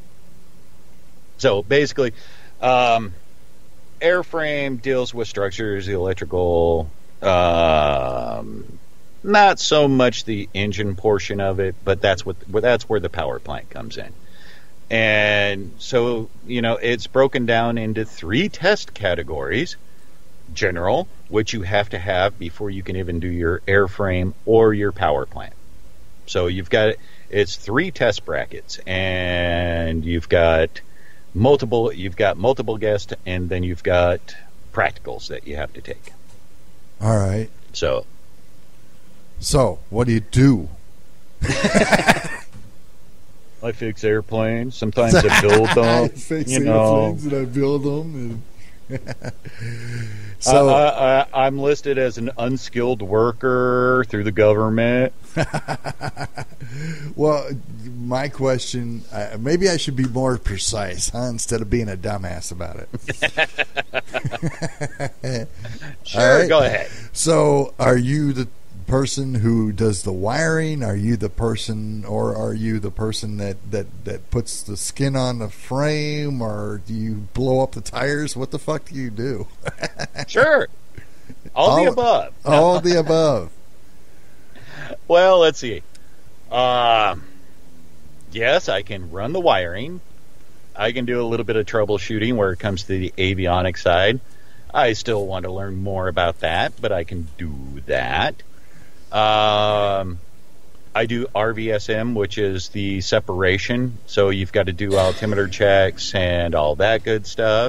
So basically, um, airframe deals with structures, the electrical, um, not so much the engine portion of it, but that's what that's where the power plant comes in. And so, you know, it's broken down into three test categories. General, which you have to have before you can even do your airframe or your power plant. So you've got, it's three test brackets, and you've got multiple, you've got multiple guests, and then you've got practicals that you have to take. All right. So, So, what do you do? I fix airplanes. Sometimes I build them. I fix you know. airplanes and I build them. And So so I, I, I'm listed as an unskilled worker through the government. well, my question, uh, maybe I should be more precise, huh, instead of being a dumbass about it. Sure, right. Go ahead. So, are you the person who does the wiring? Are you the person, or are you the person that, that, that puts the skin on the frame, or do you blow up the tires? What the fuck do you do? Sure. All, all the above. All the above. Well, let's see. Uh, yes, I can run the wiring. I can do a little bit of troubleshooting where it comes to the avionics side. I still want to learn more about that, but I can do that. Um, I do R V S M, which is the separation. So you've got to do altimeter checks and all that good stuff.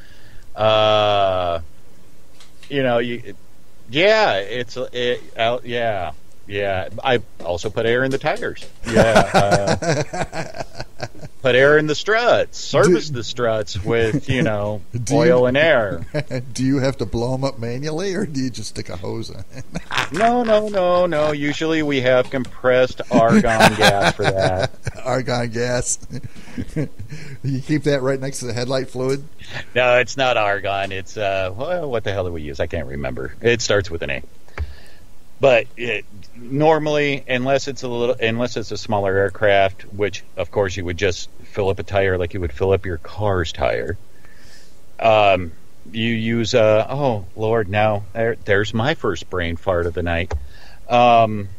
Uh, you know, you, yeah, it's it, uh, yeah, yeah. I also put air in the tires. Yeah, uh, put air in the struts. Service do, the struts with you know oil you, and air. Do you have to blow them up manually, or do you just stick a hose in? No, no, no, no. Usually we have compressed argon gas for that. Argon gas. You keep that right next to the headlight fluid? No, it's not argon. It's, uh, well, what the hell do we use? I can't remember. It starts with an A. But it, normally, unless it's a little, unless it's a smaller aircraft, which, of course, you would just fill up a tire like you would fill up your car's tire. Um... You use, uh, oh, Lord, now, there, there's my first brain fart of the night. Um,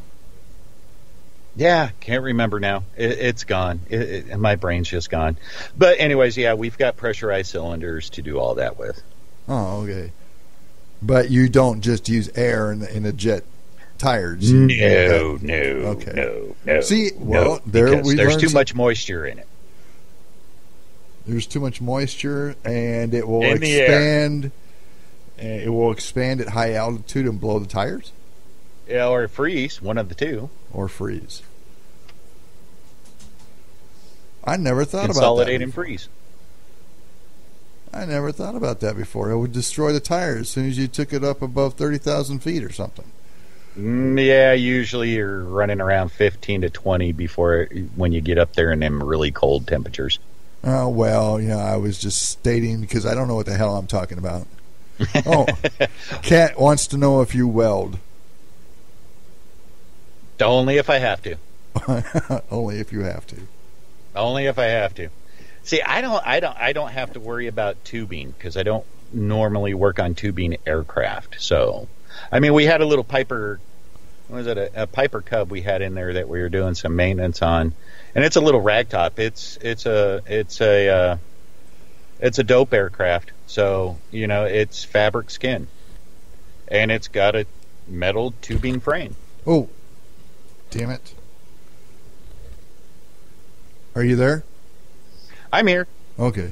yeah, can't remember now. It, it's gone. It, it, my brain's just gone. But anyways, yeah, we've got pressurized cylinders to do all that with. Oh, okay. But you don't just use air in the, in the jet tires? No, no, okay. no, no. See, well, no, there we there's too some- much moisture in it. There's too much moisture, and it will in expand. It will expand at high altitude and blow the tires, yeah, or freeze. One of the two, or freeze. I never thought about that. Consolidate and freeze. I never thought about that before. It would destroy the tires as soon as you took it up above thirty thousand feet or something. Mm, yeah, usually you're running around fifteen to twenty before when you get up there in them really cold temperatures. Oh, well, yeah, I was just stating because I don't know what the hell I'm talking about. Oh, Kat wants to know if you weld. Only if I have to. Only if you have to. Only if I have to. See, I don't, I don't, I don't have to worry about tubing because I don't normally work on tubing aircraft. So, I mean, we had a little Piper. What was it? A, a Piper Cub we had in there that we were doing some maintenance on, and it's a little ragtop. It's it's a it's a uh, it's a dope aircraft. So you know, it's fabric skin, and it's got a metal tubing frame. Oh, damn it! Are you there? I'm here. Okay.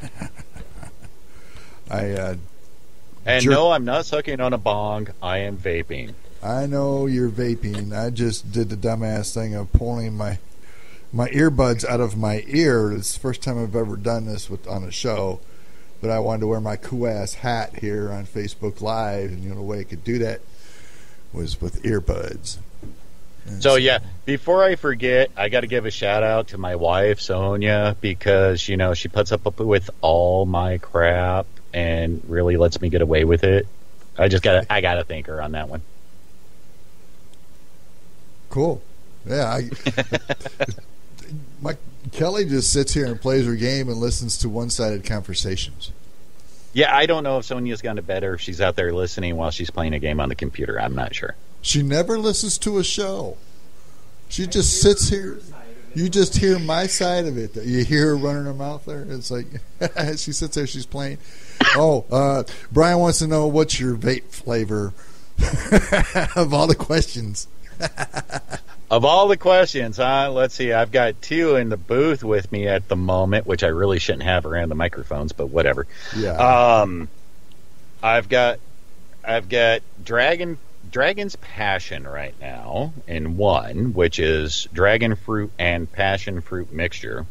I uh, and jerk- no, I'm not sucking on a bong. I am vaping. I know you're vaping. I just did the dumbass thing of pulling my my earbuds out of my ear. It's the first time I've ever done this with on a show, but I wanted to wear my cool ass hat here on Facebook Live, and you know the way I could do that was with earbuds. And so yeah, before I forget, I got to give a shout out to my wife Sonia because you know she puts up with all my crap and really lets me get away with it. I just gotta I gotta thank her on that one. Cool. Yeah. I, my Kelly just sits here and plays her game and listens to one-sided conversations. Yeah, I don't know if Sonia's gone to bed or if she's out there listening while she's playing a game on the computer. I'm not sure. She never listens to a show. She just sits here. You just hear my side of it. You hear her running her mouth there. It's like she sits there. She's playing. Oh, uh, Brian wants to know what's your vape flavor of all the questions. Of all the questions, huh? Let's see. I've got two in the booth with me at the moment, which I really shouldn't have around the microphones, but whatever. Yeah. Um, I've got, I've got Dragon Dragon's Passion right now in one, which is dragon fruit and passion fruit mixture.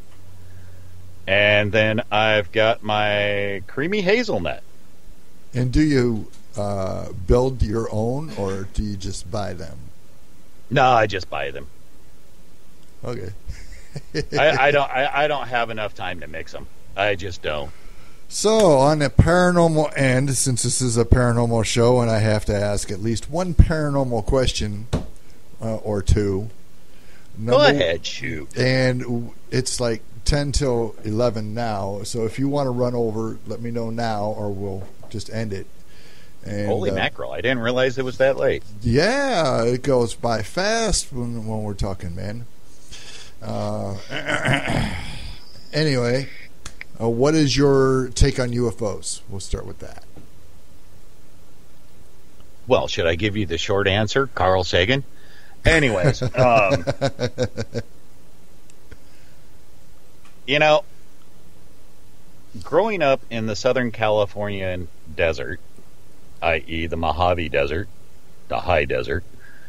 And then I've got my creamy hazelnut. And do you uh, build your own, or do you just buy them? No, I just buy them. Okay. I, I don't. I, I don't have enough time to mix them. I just don't. So, on the paranormal end, since this is a paranormal show and I have to ask at least one paranormal question uh, or two. Number, Go ahead, shoot. And it's like ten till eleven now, so if you want to run over, let me know now or we'll just end it. And, Holy uh, mackerel, I didn't realize it was that late. Yeah, it goes by fast when, when we're talking, man. Uh, anyway... Uh, what is your take on U F Os? We'll start with that. Well, should I give you the short answer, Carl Sagan? Anyways, um, you know, growing up in the Southern California desert, that is the Mojave Desert, the high desert,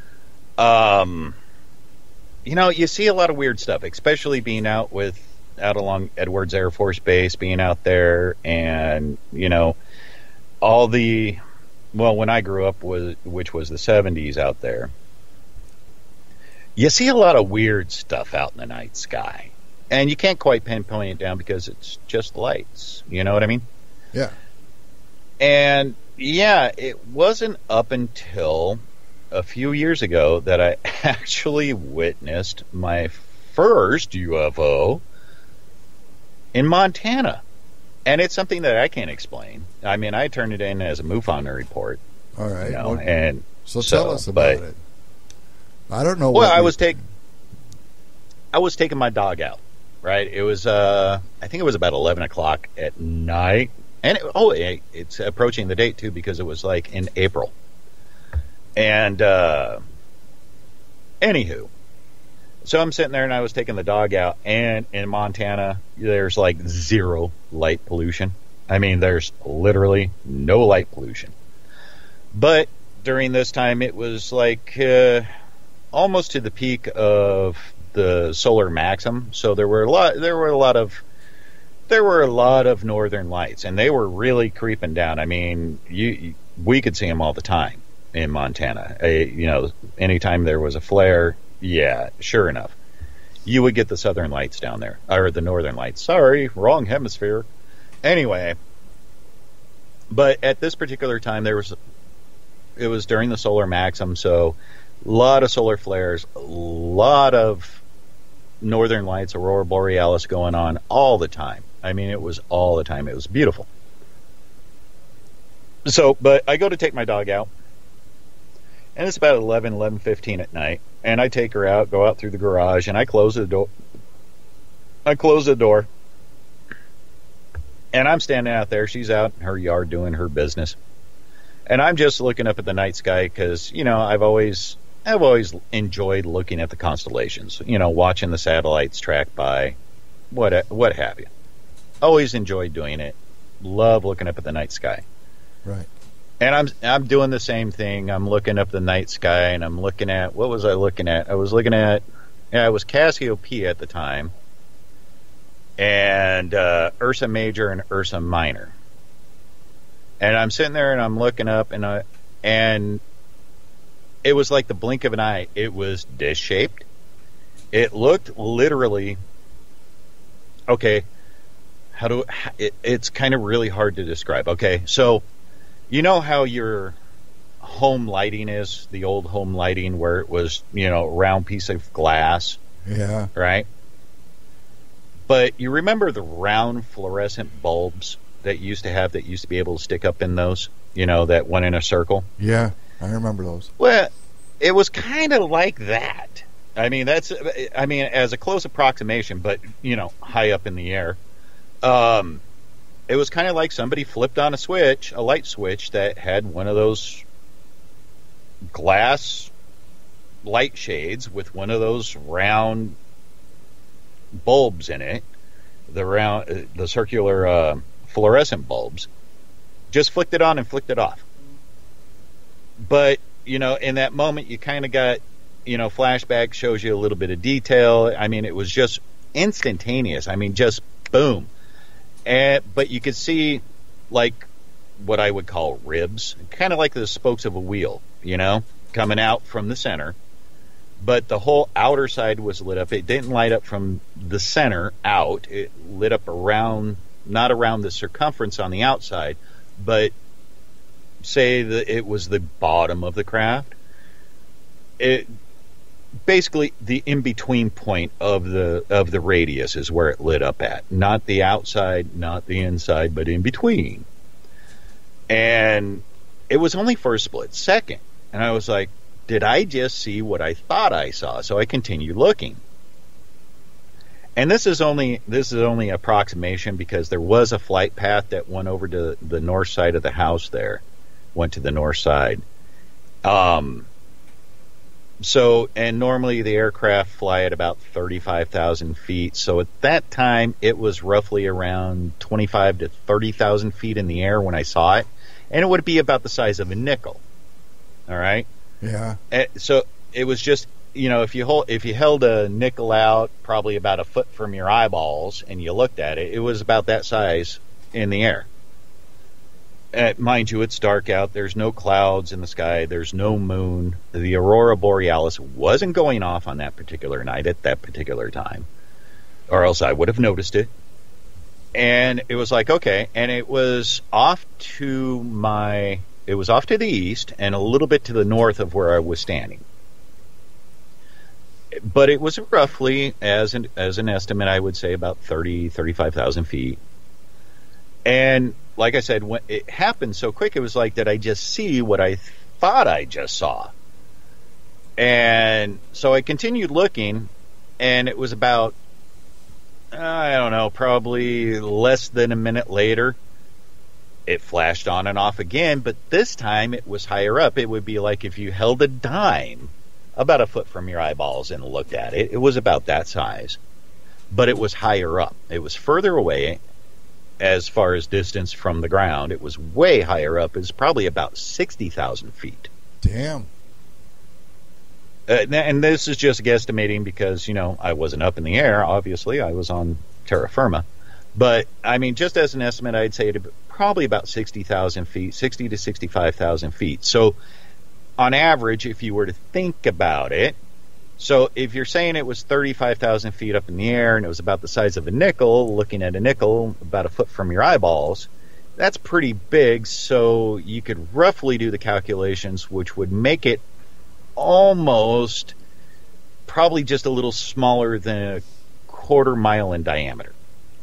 um, you know, you see a lot of weird stuff, especially being out with out along Edwards Air Force Base, being out there, and you know, all the well, when I grew up was which was the seventies out there. You see a lot of weird stuff out in the night sky, and you can't quite pinpoint it down because it's just lights. You know what I mean? Yeah. And yeah, it wasn't up until a few years ago that I actually witnessed my first U F O in Montana. And it's something that I can't explain. I mean, I turned it in as a MUFON report. All right. You know, well, and so, so tell us about but, it. I don't know. Well, what I you... was taking, I was taking my dog out. Right. It was, uh, I think it was about eleven o'clock at night, and it, oh, it, it's approaching the date too because it was like in April. And uh, anywho. So I'm sitting there and I was taking the dog out, and in Montana, there's like zero light pollution. I mean, there's literally no light pollution. But during this time, it was like uh, almost to the peak of the solar maximum. So there were a lot, there were a lot of, there were a lot of northern lights, and they were really creeping down. I mean, you, we could see them all the time in Montana. Uh, you know, anytime there was a flare. Yeah, sure enough. You would get the southern lights down there. Or the northern lights. Sorry, wrong hemisphere. Anyway. But at this particular time, there was... It was during the solar maximum, so a lot of solar flares, a lot of northern lights, aurora borealis going on all the time. I mean, it was all the time. It was beautiful. So, but I go to take my dog out. And it's about eleven, eleven fifteen at night. And I take her out, go out through the garage, and I close the door. I close the door. And I'm standing out there. She's out in her yard doing her business. And I'm just looking up at the night sky because, you know, I've always I've always enjoyed looking at the constellations. You know, watching the satellites track by, what what have you. Always enjoyed doing it. Love looking up at the night sky. Right. And I'm I'm doing the same thing. I'm looking up the night sky, and I'm looking at, what was I looking at? I was looking at, yeah, it was Cassiopeia at the time, and uh, Ursa Major and Ursa Minor. And I'm sitting there, and I'm looking up, and I, and it was like the blink of an eye. It was dish-shaped. It looked literally, okay, how do, it, it's kind of really hard to describe. Okay, so... You know how your home lighting is, the old home lighting where it was, you know, a round piece of glass? Yeah. Right? But you remember the round fluorescent bulbs that you used to have that used to be able to stick up in those? You know, that went in a circle? Yeah, I remember those. Well, it was kind of like that. I mean, that's, I mean, as a close approximation, but, you know, high up in the air. Um... It was kind of like somebody flipped on a switch, a light switch that had one of those glass light shades with one of those round bulbs in it, the round, the circular uh, fluorescent bulbs. Just flicked it on and flicked it off. But you know, in that moment, you kind of got, you know, flashback shows you a little bit of detail. I mean, it was just instantaneous. I mean, just boom. And, but you could see, like, what I would call ribs, kind of like the spokes of a wheel, you know, coming out from the center. But the whole outer side was lit up. It didn't light up from the center out. It lit up around, not around the circumference on the outside, but say that it was the bottom of the craft. It basically the in-between point of the of the radius is where it lit up at. Not the outside, not the inside, but in between. And it was only for a split second. And I was like, did I just see what I thought I saw? So I continued looking. And this is only this is only approximation because there was a flight path that went over to the north side of the house there. Went to the north side. Um so and normally the aircraft fly at about thirty-five thousand feet. So at that time it was roughly around twenty-five to thirty thousand feet in the air when I saw it. And it would be about the size of a nickel. All right? Yeah. And so it was just, you know, if you hold, if you held a nickel out probably about a foot from your eyeballs and you looked at it, it was about that size in the air. Uh, mind you, it's dark out. There's no clouds in the sky. There's no moon. The aurora borealis wasn't going off on that particular night at that particular time, or else I would have noticed it. And it was like, okay, and it was off to my, it was off to the east and a little bit to the north of where I was standing. But it was roughly, as an, as an estimate, I would say about thirty, thirty-five thousand feet. And like I said, when it happened so quick, it was like, did I just see what I thought I just saw? And so I continued looking, and it was about, I don't know, probably less than a minute later, it flashed on and off again, but this time it was higher up. It would be like if you held a dime about a foot from your eyeballs and looked at it. It was about that size, but it was higher up. It was further away as far as distance from the ground. It was way higher up. It was probably about sixty thousand feet. Damn. Uh, and this is just guesstimating because, you know, I wasn't up in the air, obviously. I was on terra firma. But, I mean, just as an estimate, I'd say it probably about sixty thousand feet, sixty to sixty-five thousand feet. So, on average, if you were to think about it, so if you're saying it was thirty-five thousand feet up in the air and it was about the size of a nickel, looking at a nickel about a foot from your eyeballs, that's pretty big. So you could roughly do the calculations, which would make it almost probably just a little smaller than a quarter mile in diameter.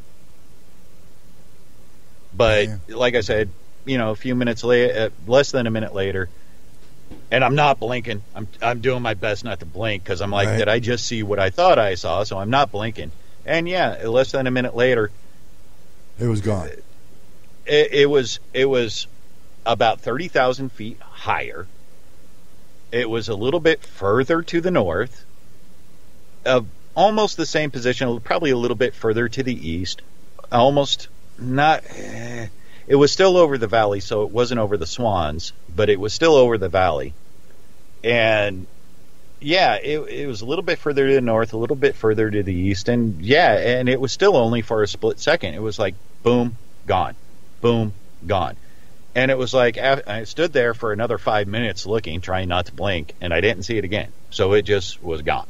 But yeah. Like I said, you know, a few minutes later, uh, less than a minute later, and I'm not blinking. I'm I'm doing my best not to blink because I'm like, right. Did I just see what I thought I saw? So I'm not blinking. And yeah, less than a minute later, it was gone. It, it was it was about thirty thousand feet higher. It was a little bit further to the north, uh, almost the same position, probably a little bit further to the east. Almost not. Eh, it was still over the valley, so it wasn't over the swans, but it was still over the valley. And yeah, it, it was a little bit further to the north, a little bit further to the east, and yeah, and it was still only for a split second. It was like boom, gone, boom, gone. And it was like, I stood there for another five minutes looking, trying not to blink, and I didn't see it again. So it just was gone.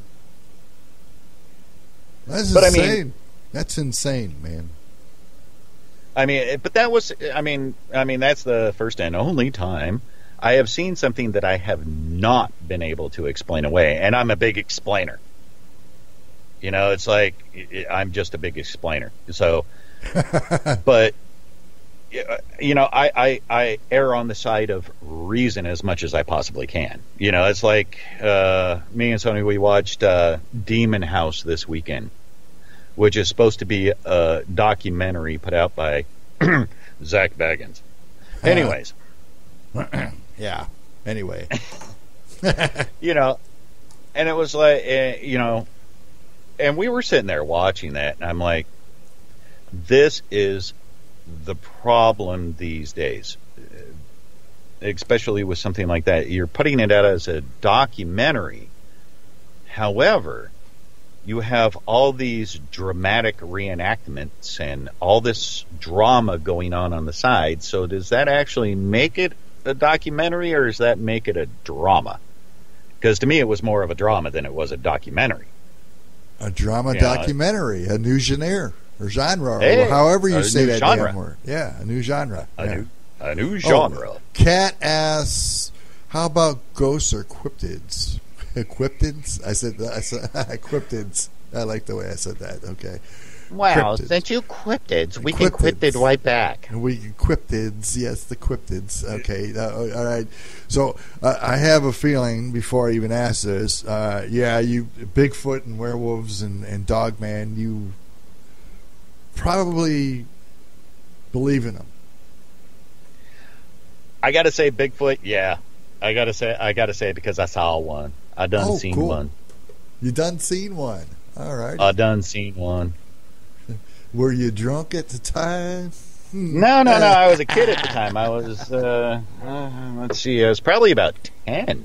That's but insane. I mean, that's insane, man. I mean, but that was, I mean, I mean, that's the first and only time I have seen something that I have not been able to explain away. And I'm a big explainer. You know, it's like, I'm just a big explainer. So, but... You know, I, I, I err on the side of reason as much as I possibly can. You know, it's like uh, me and Sony, we watched uh, Demon House this weekend, which is supposed to be a documentary put out by Zach Baggins. Anyways. Uh, yeah. Anyway. You know, and it was like, uh, you know, and we were sitting there watching that, and I'm like, this is the problem these days. especially with something like that. You're putting it out as a documentary. However, you have all these dramatic reenactments and all this drama going on on the side. So does that actually make it a documentary, or does that make it a drama? Because to me, it was more of a drama than it was a documentary. A drama Yeah. documentary, a new genre or genre, Hey, or however you a say new that genre. damn word. Yeah, a new genre. A yeah. new, a new genre. Oh, Cat asks, how about ghosts or cryptids? Cryptids? I said I said cryptids. I like the way I said that. Okay. Wow, Cryptids. since you cryptids, we Cryptids. can cryptid right back. We cryptids, yes, the cryptids. Okay, uh, all right. So uh, I have a feeling before I even ask this. Uh, yeah, you Bigfoot and werewolves and and Dogman, you probably believe in them. I gotta say, Bigfoot. Yeah, I gotta say, I gotta say because I saw one. I done Oh, seen cool. one. You done seen one? All right. I done seen one. Were you drunk at the time? No, no, no. I was a kid at the time. I was, uh, uh, let's see, I was probably about ten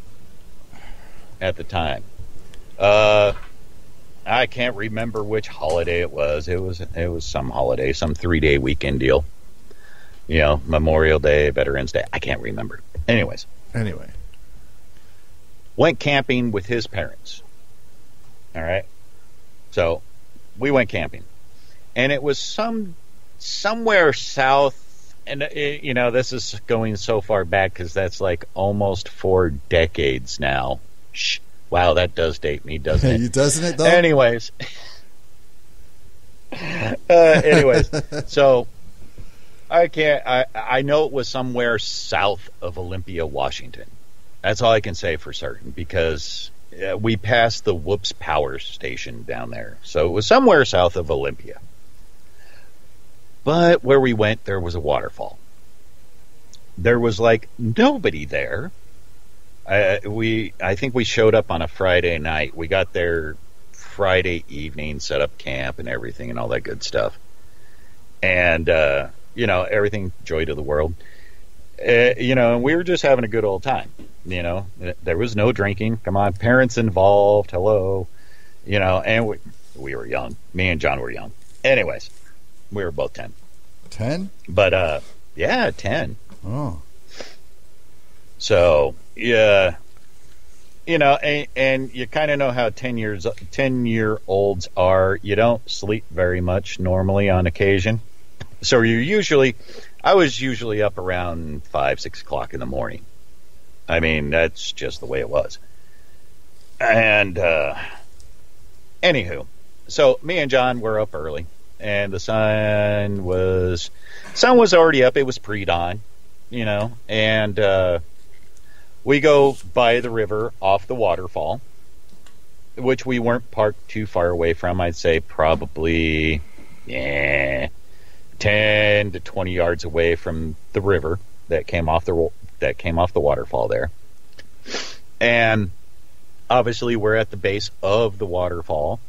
at the time. Uh, I can't remember which holiday it was. It was, it was some holiday, some three-day weekend deal. You know, Memorial Day, Veterans Day. I can't remember. Anyways, Anyway, went camping with his parents. All right. So we went camping, and it was some somewhere south. And it, you know, this is going so far back because that's like almost four decades now. Shh. Wow, that does date me, doesn't it? doesn't it though? Anyways, uh, anyways, so I can't. I I know it was somewhere south of Olympia, Washington. That's all I can say for certain because uh, we passed the Whoops Power Station down there, so it was somewhere south of Olympia. But where we went, there was a waterfall. There was like nobody there. I, we, I think we showed up on a Friday night. We got there Friday evening, set up camp and everything and all that good stuff. And, uh, you know, everything, joy to the world. Uh, you know, and we were just having a good old time. You know, there was no drinking. Come on, parents involved. Hello. You know, and we, we were young. Me and John were young. Anyways, we were both ten. Ten? But, uh, yeah, ten. Oh. So, yeah, you know, and, and you kind of know how ten years, ten year olds are. You don't sleep very much normally on occasion. So you're usually, I was usually up around five, six o'clock in the morning. I mean, that's just the way it was. And, uh, anywho, so me and John were up early, and the sun was, sun was already up. It was pre-dawn, you know, and, uh, we go by the river off the waterfall, which we weren't parked too far away from. I'd say probably, yeah, ten to twenty yards away from the river that came off the that came off the waterfall there. And obviously, we're at the base of the waterfall,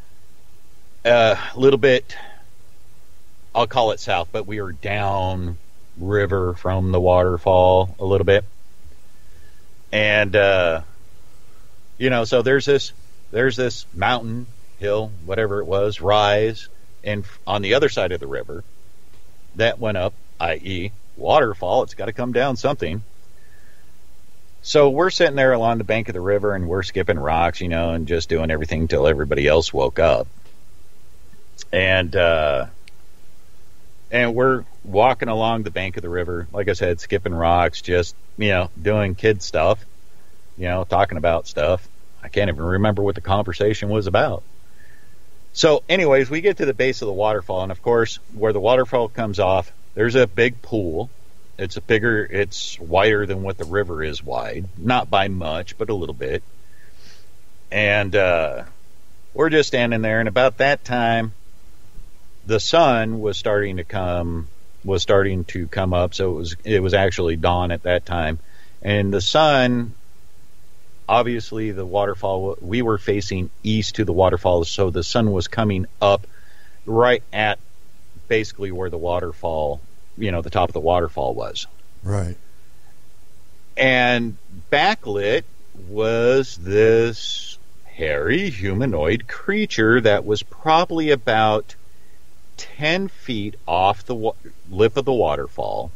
a uh, little bit. I'll call it south, but we are down river from the waterfall a little bit. And, uh, you know, so there's this, there's this mountain, hill, whatever it was, rise, and on the other side of the river, that went up, that is waterfall. It's got to come down something. So we're sitting there along the bank of the river, and we're skipping rocks, you know, and just doing everything till everybody else woke up. And, uh, and we're walking along the bank of the river, like I said, skipping rocks, just, you know, doing kid stuff, you know, talking about stuff. I can't even remember what the conversation was about. So anyways, we get to the base of the waterfall, and of course, where the waterfall comes off, there's a big pool. It's a bigger, it's wider than what the river is wide. Not by much, but a little bit. And uh, we're just standing there, and about that time, the sun was starting to come was starting to come up, so it was it was actually dawn at that time. And the sun, obviously the waterfall, we were facing east to the waterfall, so the sun was coming up right at basically where the waterfall, you know, the top of the waterfall was. Right. And backlit was this hairy humanoid creature that was probably about ten feet off the wa- lip of the waterfall.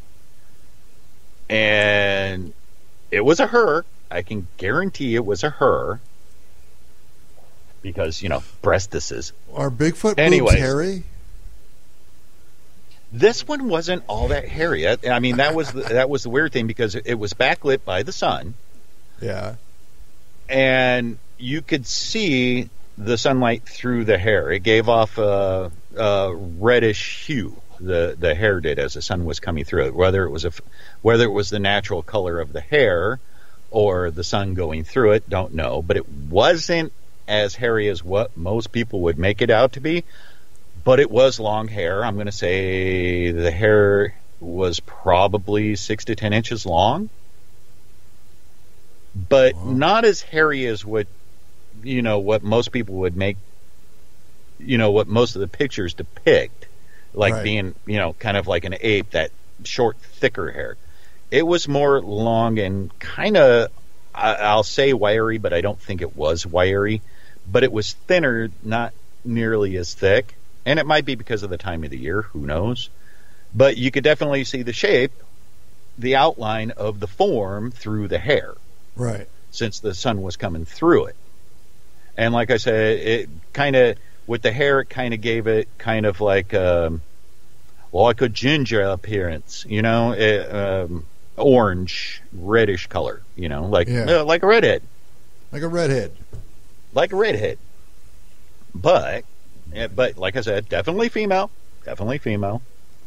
And it was a her. I can guarantee it was a her. Because, you know, breastises. Are Bigfoot Anyways. boobs hairy? This one wasn't all that hairy. I, I mean, that was the, that was the weird thing because it, it was backlit by the sun. Yeah. And you could see the sunlight through the hair. It gave off a, a reddish hue. The the hair did as the sun was coming through it. Whether it was a whether it was the natural color of the hair or the sun going through it, don't know. But it wasn't as hairy as what most people would make it out to be. But it was long hair. I'm going to say the hair was probably six to ten inches long. But Wow. not as hairy as what, you know, what most people would make, you know, what most of the pictures depict. Like Right. being, you know, kind of like an ape, that short, thicker hair. It was more long and kind of, I'll say wiry, but I don't think it was wiry. But it was thinner, not nearly as thick. And it might be because of the time of the year, who knows. But you could definitely see the shape, the outline of the form through the hair. Right. Since the sun was coming through it. And like I said, it kind of, with the hair, it kind of gave it kind of like, um, well, like a ginger appearance, you know, it, um, orange, reddish color, you know, like Yeah. uh, like a redhead. Like a redhead. Like a redhead. But, eh, but like I said, definitely female. Definitely female.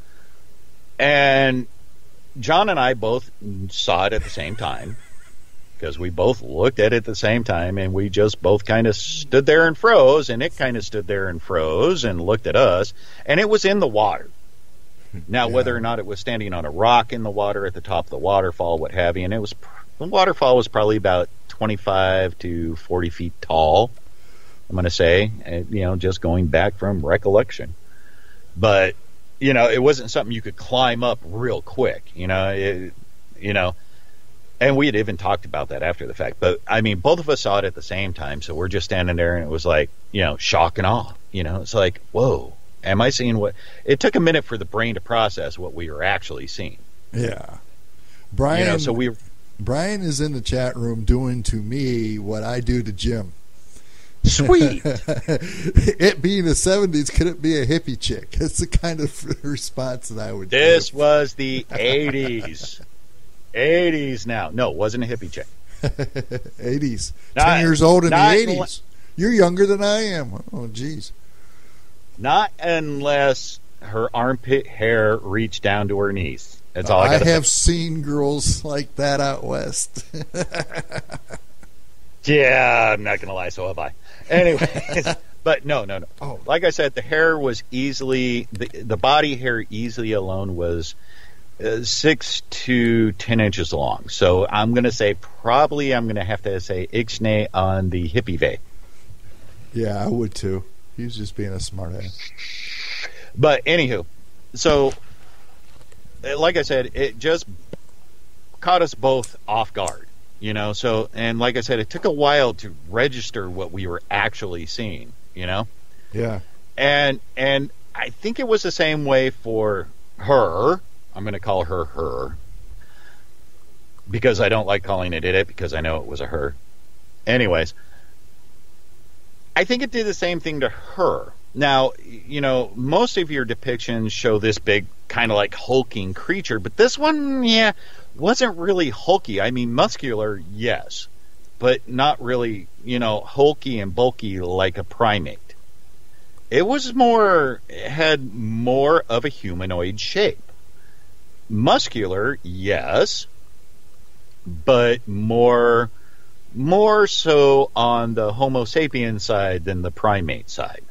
And John and I both saw it at the same time. Because we both looked at it at the same time, and we just both kind of stood there and froze, and it kind of stood there and froze and looked at us, and it was in the water. Now, Yeah. whether or not it was standing on a rock in the water at the top of the waterfall, what have you, and it was, the waterfall was probably about twenty-five to forty feet tall, I'm going to say, and, you know, just going back from recollection. But, you know, it wasn't something you could climb up real quick, you know, it, you know, and we had even talked about that after the fact. But, I mean, both of us saw it at the same time, so we're just standing there, and it was like, you know, shock and awe. You know, it's like, whoa, am I seeing what... It took a minute for the brain to process what we were actually seeing. Yeah. Brian, You know, so we... Brian is in the chat room doing to me what I do to Jim. Sweet! It being the seventies, could it be a hippie chick? That's the kind of response that I would This give. was the eighties. eighties now. No, it wasn't a hippie chick. eighties. Not- Ten years old in the not- eighties. You're younger than I am. Oh, jeez. Not unless her armpit hair reached down to her knees. That's all I I got to have say. seen girls like that out west. Yeah, I'm not going to lie, so have I. Anyways, but no, no, no. Oh. Like I said, the hair was easily, the, the body hair easily alone was uh, six to ten inches long. So I'm going to say probably I'm going to have to say ixnay on the hippie vey. Yeah, I would too. He was just being a smart ass. But anywho, so uh, like I said, it just caught us both off guard. You know, so, and like I said, it took a while to register what we were actually seeing, you know? Yeah. And, and I think it was the same way for her. I'm going to call her her. Because I don't like calling it it, because I know it was a her. Anyways, I think it did the same thing to her. Now, you know, most of your depictions show this big, kind of like hulking creature, but this one, yeah, wasn't really hulky. I mean, muscular, yes, but not really, you know, hulky and bulky like a primate. It was more, it had more of a humanoid shape. Muscular, yes, but more, more so on the Homo sapien side than the primate side.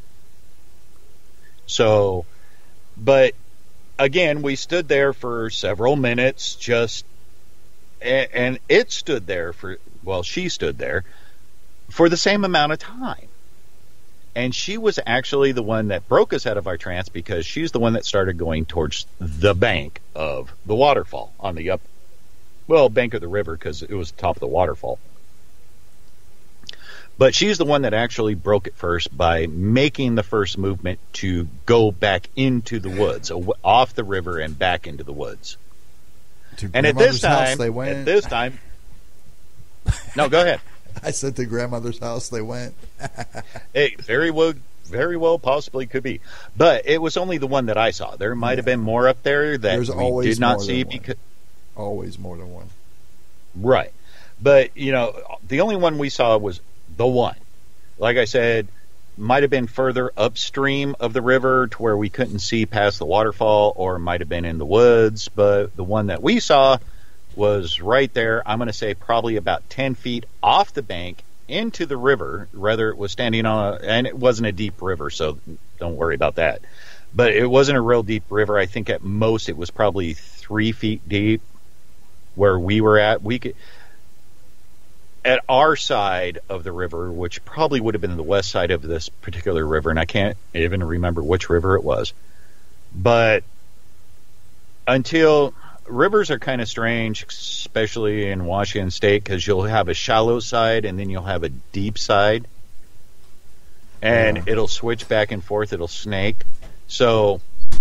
So, but again, we stood there for several minutes just, and, and it stood there for, well, she stood there for the same amount of time. And she was actually the one that broke us out of our trance because she's the one that started going towards the bank of the waterfall on the up, Well, bank of the river because it was top of the waterfall. But she's the one that actually broke it first by making the first movement to go back into the woods, off the river and back into the woods. To and at this grandmother's house time, they went. at this time, no, go ahead. I said to grandmother's house they went. Hey, very well, very well, possibly could be, but it was only the one that I saw. There might have been more up there that There's we always did not more see than one. because Always more than one. right. But you know, the only one we saw was the one. Like I said, might have been further upstream of the river to where we couldn't see past the waterfall, or might have been in the woods. But the one that we saw was right there. I'm going to say probably about ten feet off the bank into the river. Rather, it was standing on a, and it wasn't a deep river, so don't worry about that. But it wasn't a real deep river. I think at most it was probably three feet deep where we were at. We could, at our side of the river, which probably would have been the west side of this particular river, and I can't even remember which river it was. But until rivers are kind of strange, especially in Washington State, because you'll have a shallow side and then you'll have a deep side, and yeah. it'll switch back and forth. It'll snake. So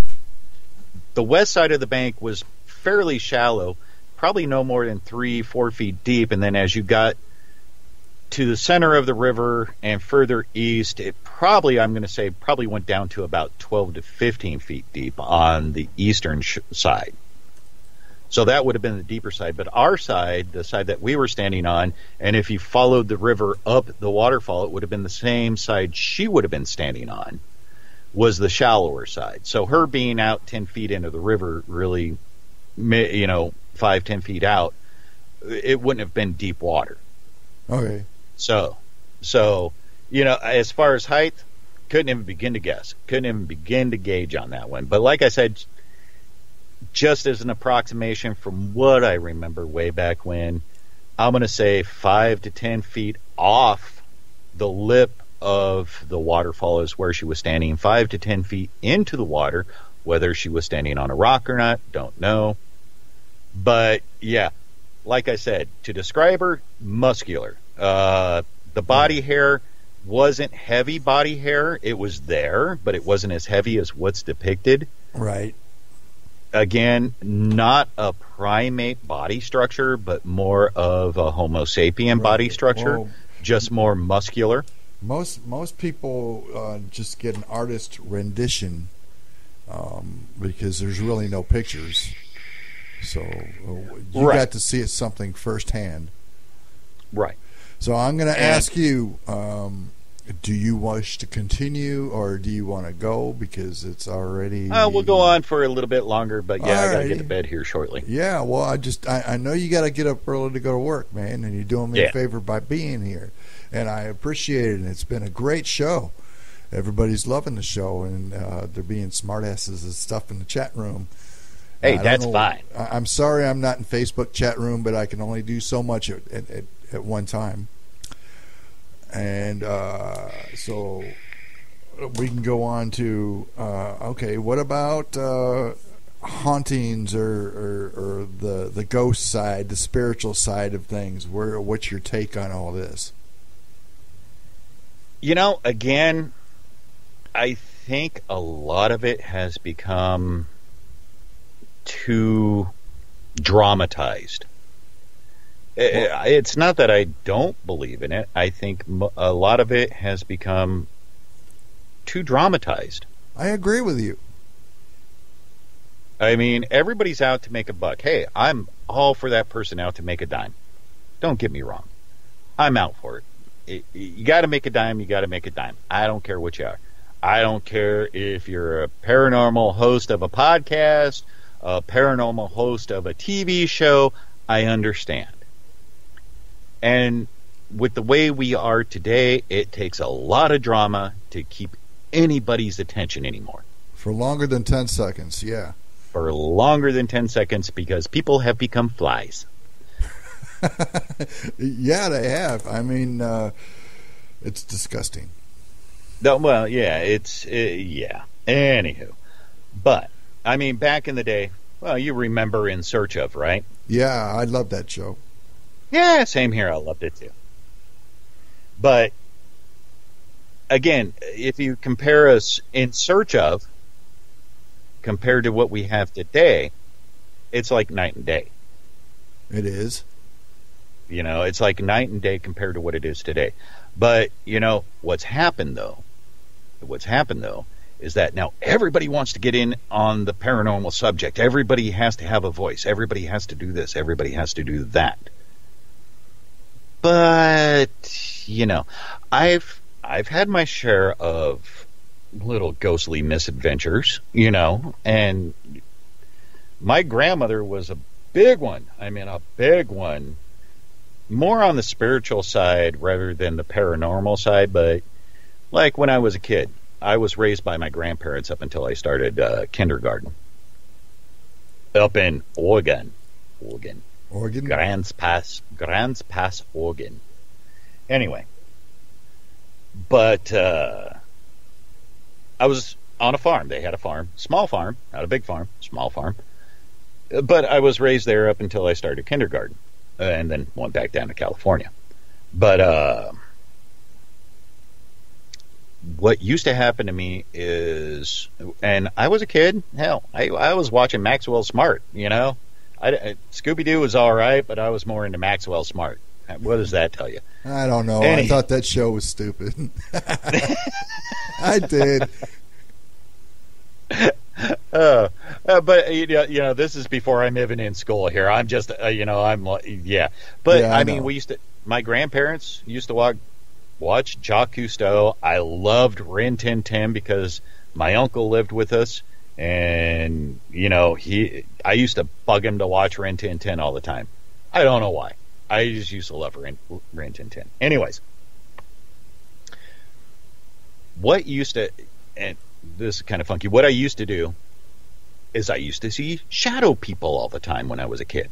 the west side of the bank was fairly shallow, probably no more than three, four feet deep, and then as you got to the center of the river and further east, it probably, I'm going to say, probably went down to about twelve to fifteen feet deep on the eastern sh- side. So that would have been the deeper side. But our side, the side that we were standing on, and if you followed the river up the waterfall, it would have been the same side she would have been standing on, was the shallower side. So her being out ten feet into the river, really, you know, five, ten feet out, it wouldn't have been deep water. Okay. So, so, you know, as far as height, couldn't even begin to guess. Couldn't even begin to gauge on that one. But like I said, just as an approximation from what I remember way back when, I'm going to say five to ten feet off the lip of the waterfall is where she was standing. Five to ten feet into the water, whether she was standing on a rock or not, don't know. But, yeah, like I said, to describe her, muscular. Uh, the body hair wasn't heavy body hair. It was there, but it wasn't as heavy as what's depicted. Right. Again, not a primate body structure, but more of a Homo sapien right. body structure, well, just more muscular. Most most people uh, just get an artist rendition um, because there's really no pictures. So uh, you right. got to see it something firsthand. Right. So I'm going to ask you, um, do you wish to continue or do you want to go because it's already... Uh, we'll go on for a little bit longer, but yeah, Alrighty. I got to get to bed here shortly. Yeah, well, I just I, I know you got to get up early to go to work, man, and you're doing me yeah. a favor by being here. And I appreciate it, and it's been a great show. Everybody's loving the show, and uh, they're being smartasses and stuff in the chat room. Hey, I that's know, fine. I, I'm sorry I'm not in Facebook chat room, but I can only do so much at, at, at, at one time. And uh, so we can go on to, uh, okay, what about uh, hauntings or, or, or the, the ghost side, the spiritual side of things? Where, what's your take on all this? You know, again, I think a lot of it has become too dramatized. Well, it's not that I don't believe in it. I think a lot of it has become too dramatized. I agree with you. I mean, everybody's out to make a buck. Hey, I'm all for that person out to make a dime. Don't get me wrong. I'm out for it. it you got to make a dime, you got to make a dime. I don't care what you are. I don't care if you're a paranormal host of a podcast, a paranormal host of a T V show. I understand. And with the way we are today, it takes a lot of drama to keep anybody's attention anymore. For longer than ten seconds, yeah. For longer than ten seconds, because people have become flies. Yeah, they have. I mean, uh, it's disgusting. No, well, yeah, it's, uh, yeah. Anywho. But, I mean, back in the day, Well, you remember In Search Of, right? Yeah, I love that show. Yeah, same here. I loved it too. But again, if you compare us In Search Of compared to what we have today, it's like night and day. It is. You know, it's like night and day compared to what it is today. But, you know, what's happened though, what's happened though, is that now everybody wants to get in on the paranormal subject. Everybody has to have a voice. Everybody has to do this. Everybody has to do that. But, you know, I've I've had my share of little ghostly misadventures, you know, and my grandmother was a big one. I mean, a big one. More on the spiritual side rather than the paranormal side, but like when I was a kid, I was raised by my grandparents up until I started uh, kindergarten. Up in Oregon. Oregon. Oregon? Grants Pass, Grants Pass, Oregon. Anyway. But uh, I was on a farm. They had a farm. Small farm. Not a big farm. Small farm. But I was raised there up until I started kindergarten. Uh, and then went back down to California. But uh, what used to happen to me is, and I was a kid, hell, I, I was watching Maxwell Smart, you know. I, I, Scooby-Doo was all right, but I was more into Maxwell Smart. What does that tell you? I don't know. Any- I thought that show was stupid. I did. Uh, uh, but you know, you know, this is before I'm even in school here. I'm just, uh, you know, I'm like, yeah. But Yeah, I I mean, know. we used to. My grandparents used to watch, watch Jacques Cousteau. I loved Rin Tin Tin because my uncle lived with us, and you know, he. I used to bug him to watch Rin Tin Tin all the time. I don't know why. I just used to love Rin, Rin Tin Tin. Anyways, what used to, and this is kind of funky. What I used to do is I used to see shadow people all the time when I was a kid.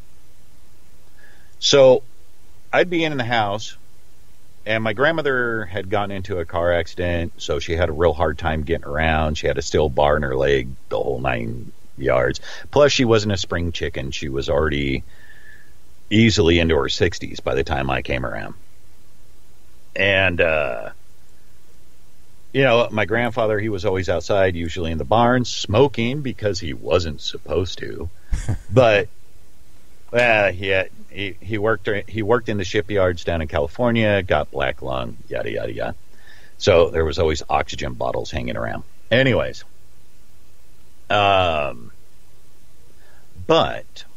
So I'd be in the house, and my grandmother had gotten into a car accident, so she had a real hard time getting around. She had a steel bar in her leg, the whole nine yards. Plus, she wasn't a spring chicken. She was already easily into her sixties by the time I came around. And, uh, you know, my grandfather, he was always outside, usually in the barn, smoking because he wasn't supposed to. But uh, he, had, he he worked he worked in the shipyards down in California, got black lung, yada yada yada. So there was always oxygen bottles hanging around. Anyways, um, but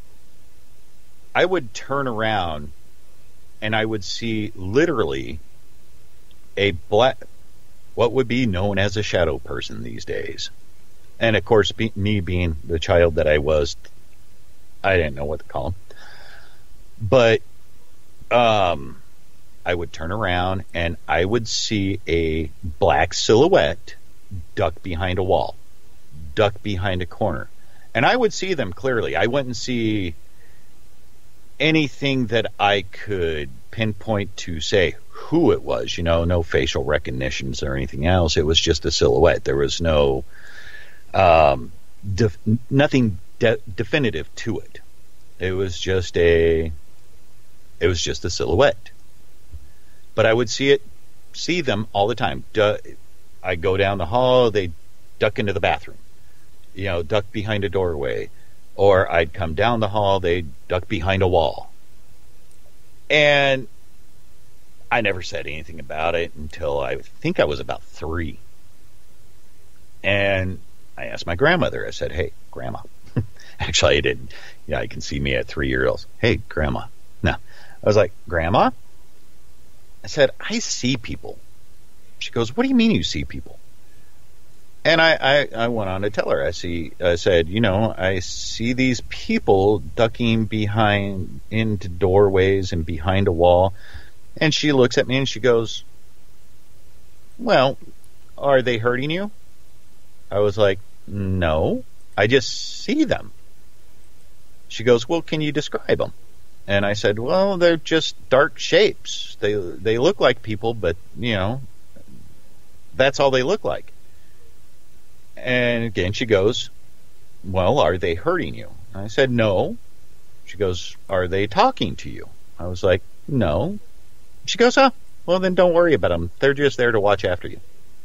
I would turn around and I would see literally a black, what would be known as a shadow person these days. And of course, be, me being the child that I was, I didn't know what to call him. But um, I would turn around and I would see a black silhouette duck behind a wall, duck behind a corner. And I would see them clearly. I wouldn't see anything that I could pinpoint to say who it was, you know, no facial recognitions or anything else. It was just a silhouette. There was no, um, def- nothing de- definitive to it. It was just a, it was just a silhouette. But I would see it, see them all the time. Du- I go down the hall, they duck into the bathroom, you know, duck behind a doorway. Or I'd come down the hall, they'd duck behind a wall. And I never said anything about it until I think I was about three. And I asked my grandmother, I said, hey, Grandma. Actually, I didn't. Yeah, I can see me at three years old. Hey, Grandma. No. I was like, Grandma? I said, I see people. She goes, what do you mean you see people? And I, I, I went on to tell her, I see, I said, you know, I see these people ducking behind into doorways and behind a wall. And she looks at me and she goes, well, are they hurting you? I was like, no, I just see them. She goes, well, can you describe them? And I said, well, they're just dark shapes. They, they look like people, but, you know, that's all they look like. And again, she goes, well, are they hurting you? And I said, no. She goes, are they talking to you? I was like, no. She goes, oh, well, then don't worry about them. They're just there to watch after you.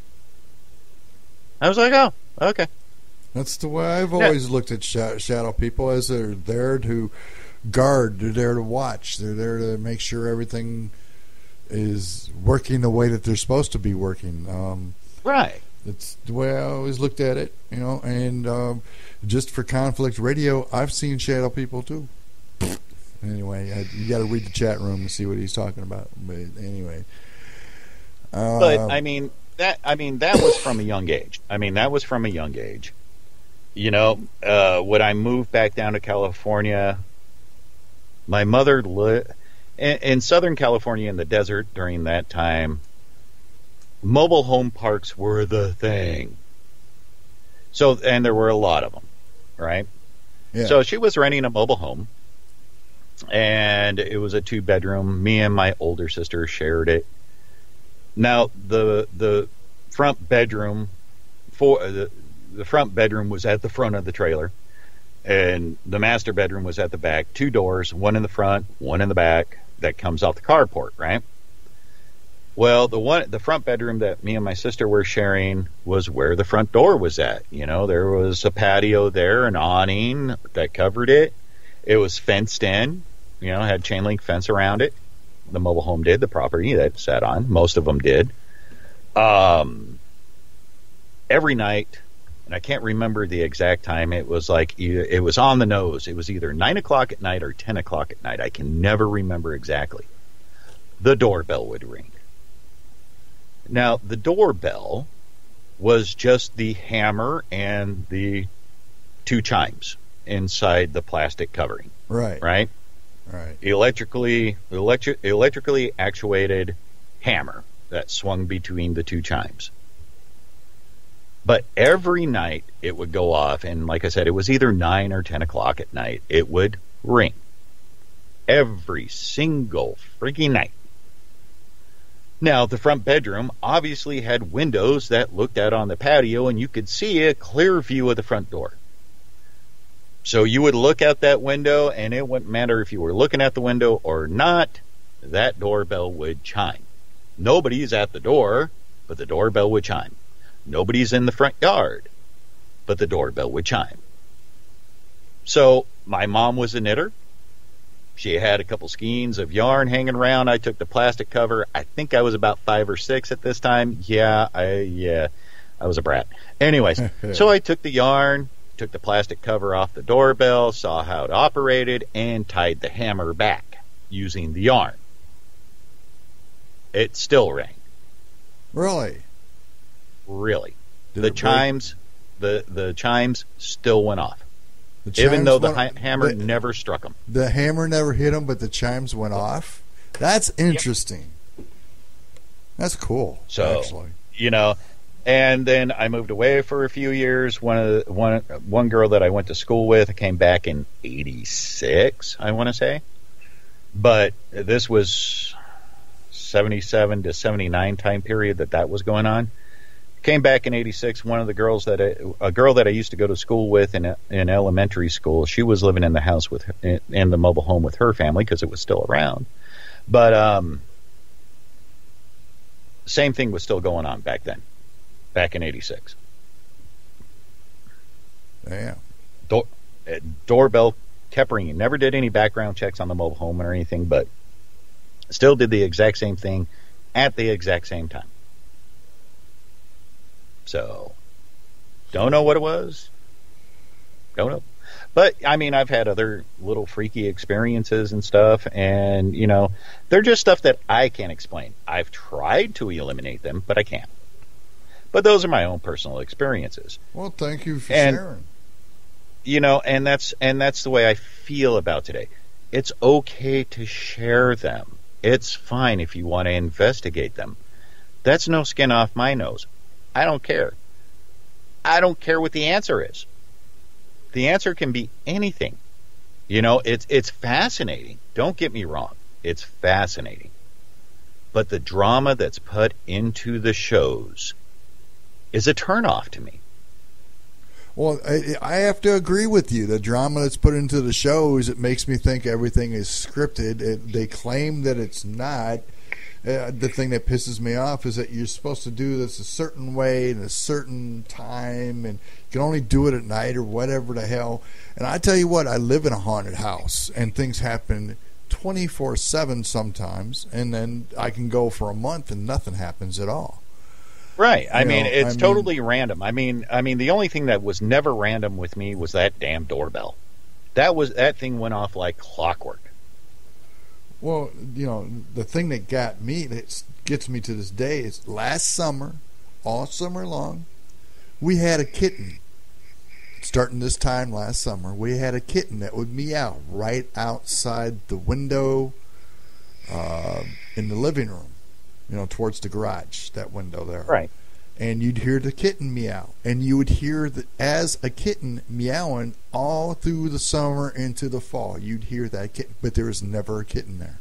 I was like, oh, okay. That's the way I've always yeah. looked at sh- shadow people, as they're there to guard. They're there to watch. They're there to make sure everything is working the way that they're supposed to be working. Um, right. It's the way I always looked at it, you know. And um, just for Conflict Radio, I've seen shadow people too. Anyway, I, you got to read the chat room and see what he's talking about. But anyway, uh, but I mean that. I mean that was from a young age. I mean that was from a young age. You know, uh, when I moved back down to California, my mother lived in, in Southern California in the desert during that time. Mobile home parks were the thing. So, and there were a lot of them, right? Yeah. So she was renting a mobile home, and it was a two bedroom. Me and my older sister shared it. Now, the the front bedroom for the the front bedroom was at the front of the trailer, and the master bedroom was at the back. Two doors, one in the front, one in the back. That comes off the carport, right? Well, the one, the front bedroom that me and my sister were sharing was where the front door was at. You know, there was a patio there, an awning that covered it. It was fenced in, you know, had chain link fence around it. The mobile home did, the property that it sat on. Most of them did. Um, every night, and I can't remember the exact time, it was like, it was on the nose. It was either nine o'clock at night or ten o'clock at night. I can never remember exactly. The doorbell would ring. Now, the doorbell was just the hammer and the two chimes inside the plastic covering. Right. Right? Right. Electrically, electric, electrically actuated hammer that swung between the two chimes. But every night it would go off, and like I said, it was either nine or ten o'clock at night. It would ring. Every single freaking night. Now, the front bedroom obviously had windows that looked out on the patio, and you could see a clear view of the front door. So you would look out that window, and it wouldn't matter if you were looking at the window or not, that doorbell would chime. Nobody's at the door, but the doorbell would chime. Nobody's in the front yard, but the doorbell would chime. So my mom was a knitter. She had a couple skeins of yarn hanging around. I took the plastic cover. I think I was about five or six at this time. Yeah, I yeah, I was a brat. Anyways, so I took the yarn, took the plastic cover off the doorbell, saw how it operated, and tied the hammer back using the yarn. It still rang. Really? Really. Did the it chimes, the the chimes still went off. The Even though the went, ha- hammer the, never struck them. The hammer never hit them, but the chimes went off? That's interesting. Yep. That's cool, so, actually. You know, and then I moved away for a few years. One of the, one one girl that I went to school with came back in eighty-six, I want to say. But this was seventy-seven to seventy-nine time period that that was going on. Came back in eighty-six. One of the girls that I, a girl that I used to go to school with in in elementary school, she was living in the house with her, in the mobile home with her family because it was still around. But um, same thing was still going on back then, back in eighty-six. Yeah. Door, uh, doorbell kept ringing. Never did any background checks on the mobile home or anything, but still did the exact same thing at the exact same time. So, don't know what it was. Don't know. But, I mean, I've had other little freaky experiences and stuff, and, you know, they're just stuff that I can't explain. I've tried to eliminate them, but I can't. But those are my own personal experiences. Well, thank you for and, sharing. You know, and that's and that's the way I feel about today. It's okay to share them. It's fine if you want to investigate them. That's no skin off my nose. I don't care. I don't care what the answer is. The answer can be anything. You know, it's it's fascinating. Don't get me wrong. It's fascinating. But the drama that's put into the shows is a turnoff to me. Well, I, I have to agree with you. The drama that's put into the shows, it makes me think everything is scripted. It, they claim that it's not. Uh, the thing that pisses me off is that you're supposed to do this a certain way in a certain time, and you can only do it at night or whatever the hell. And I tell you what, I live in a haunted house, and things happen twenty-four seven sometimes, and then I can go for a month and nothing happens at all. Right. I You mean, know, it's I mean- totally random. I mean, I mean, the only thing that was never random with me was that damn doorbell. That was that thing went off like clockwork. Well, you know, the thing that got me, that gets me to this day, is last summer, all summer long, we had a kitten. Starting this time last summer, we had a kitten that would meow right outside the window uh, in the living room, you know, towards the garage, that window there. Right. And you'd hear the kitten meow. And you would hear that as a kitten meowing all through the summer into the fall. You'd hear that kitten, but there was never a kitten there.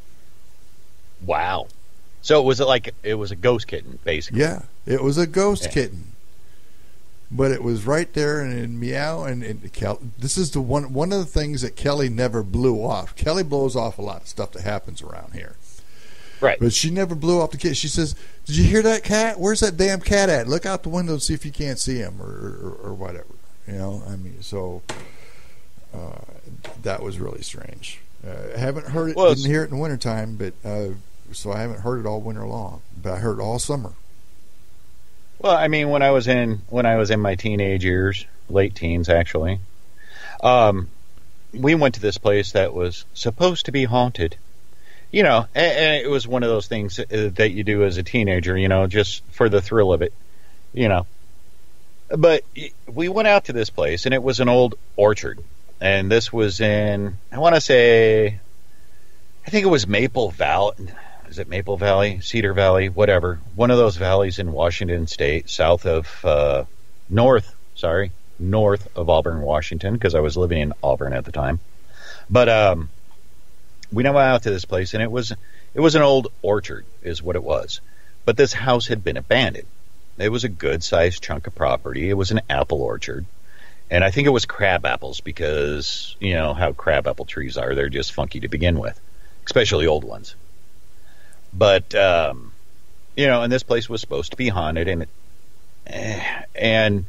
Wow. So it was like it was a ghost kitten, basically. Yeah, it was a ghost Yeah. kitten. But it was right there and it meow. And it, Kel, this is the one one of the things that Kelly never blew off. Kelly blows off a lot of stuff that happens around here. Right. But she never blew off the cat. She says, "Did you hear that cat? Where's that damn cat at? Look out the window and see if you can't see him, or or, or whatever." You know, I mean, so uh, that was really strange. Uh, I haven't heard it. Well, didn't hear it in wintertime, but uh, so I haven't heard it all winter long. But I heard it all summer. Well, I mean, when I was in when I was in my teenage years, late teens actually, um, we went to this place that was supposed to be haunted. You know, and, and it was one of those things that you do as a teenager, you know, just for the thrill of it, you know. But we went out to this place, and it was an old orchard. And this was in, I want to say, I think it was Maple Valley. Is it Maple Valley? Cedar Valley? Whatever. One of those valleys in Washington State, south of, uh, north, sorry, north of Auburn, Washington, because I was living in Auburn at the time. But, um... we went out to this place, and it was it was an old orchard, is what it was. But this house had been abandoned. It was a good-sized chunk of property. It was an apple orchard. And I think it was crab apples because, you know, how crab apple trees are. They're just funky to begin with, especially old ones. But, um, you know, and this place was supposed to be haunted. And, it, and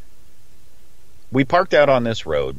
we parked out on this road,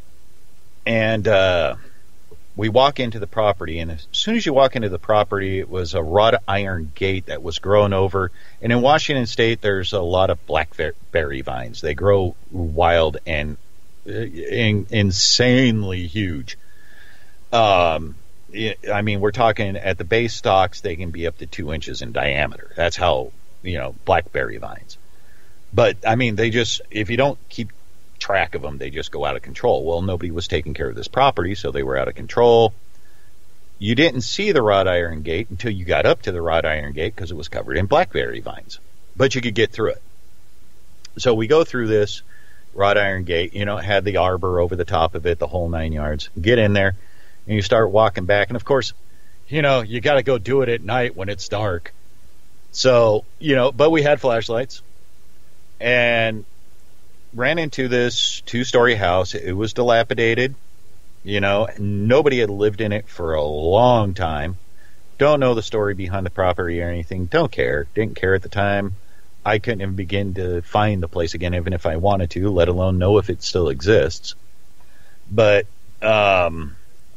and uh, we walk into the property, and as soon as you walk into the property, it was a wrought iron gate that was grown over. And in Washington State, there's a lot of blackberry vines. They grow wild and in, insanely huge. Um, I mean, we're talking at the base stalks, they can be up to two inches in diameter. That's how, you know, blackberry vines. But, I mean, they just, if you don't keep track of them, they just go out of control. Well, nobody was taking care of this property, so they were out of control. You didn't see the wrought iron gate until you got up to the wrought iron gate because it was covered in blackberry vines, but you could get through it. So we go through this wrought iron gate, you know, it had the arbor over the top of it, the whole nine yards. Get in there and you start walking back, and of course, you know, you got to go do it at night when it's dark. So, you know, but we had flashlights and ran into this two-story house. It was dilapidated. You know, nobody had lived in it for a long time. Don't know the story behind the property or anything. Don't care. Didn't care at the time. I couldn't even begin to find the place again, even if I wanted to, let alone know if it still exists. But, um,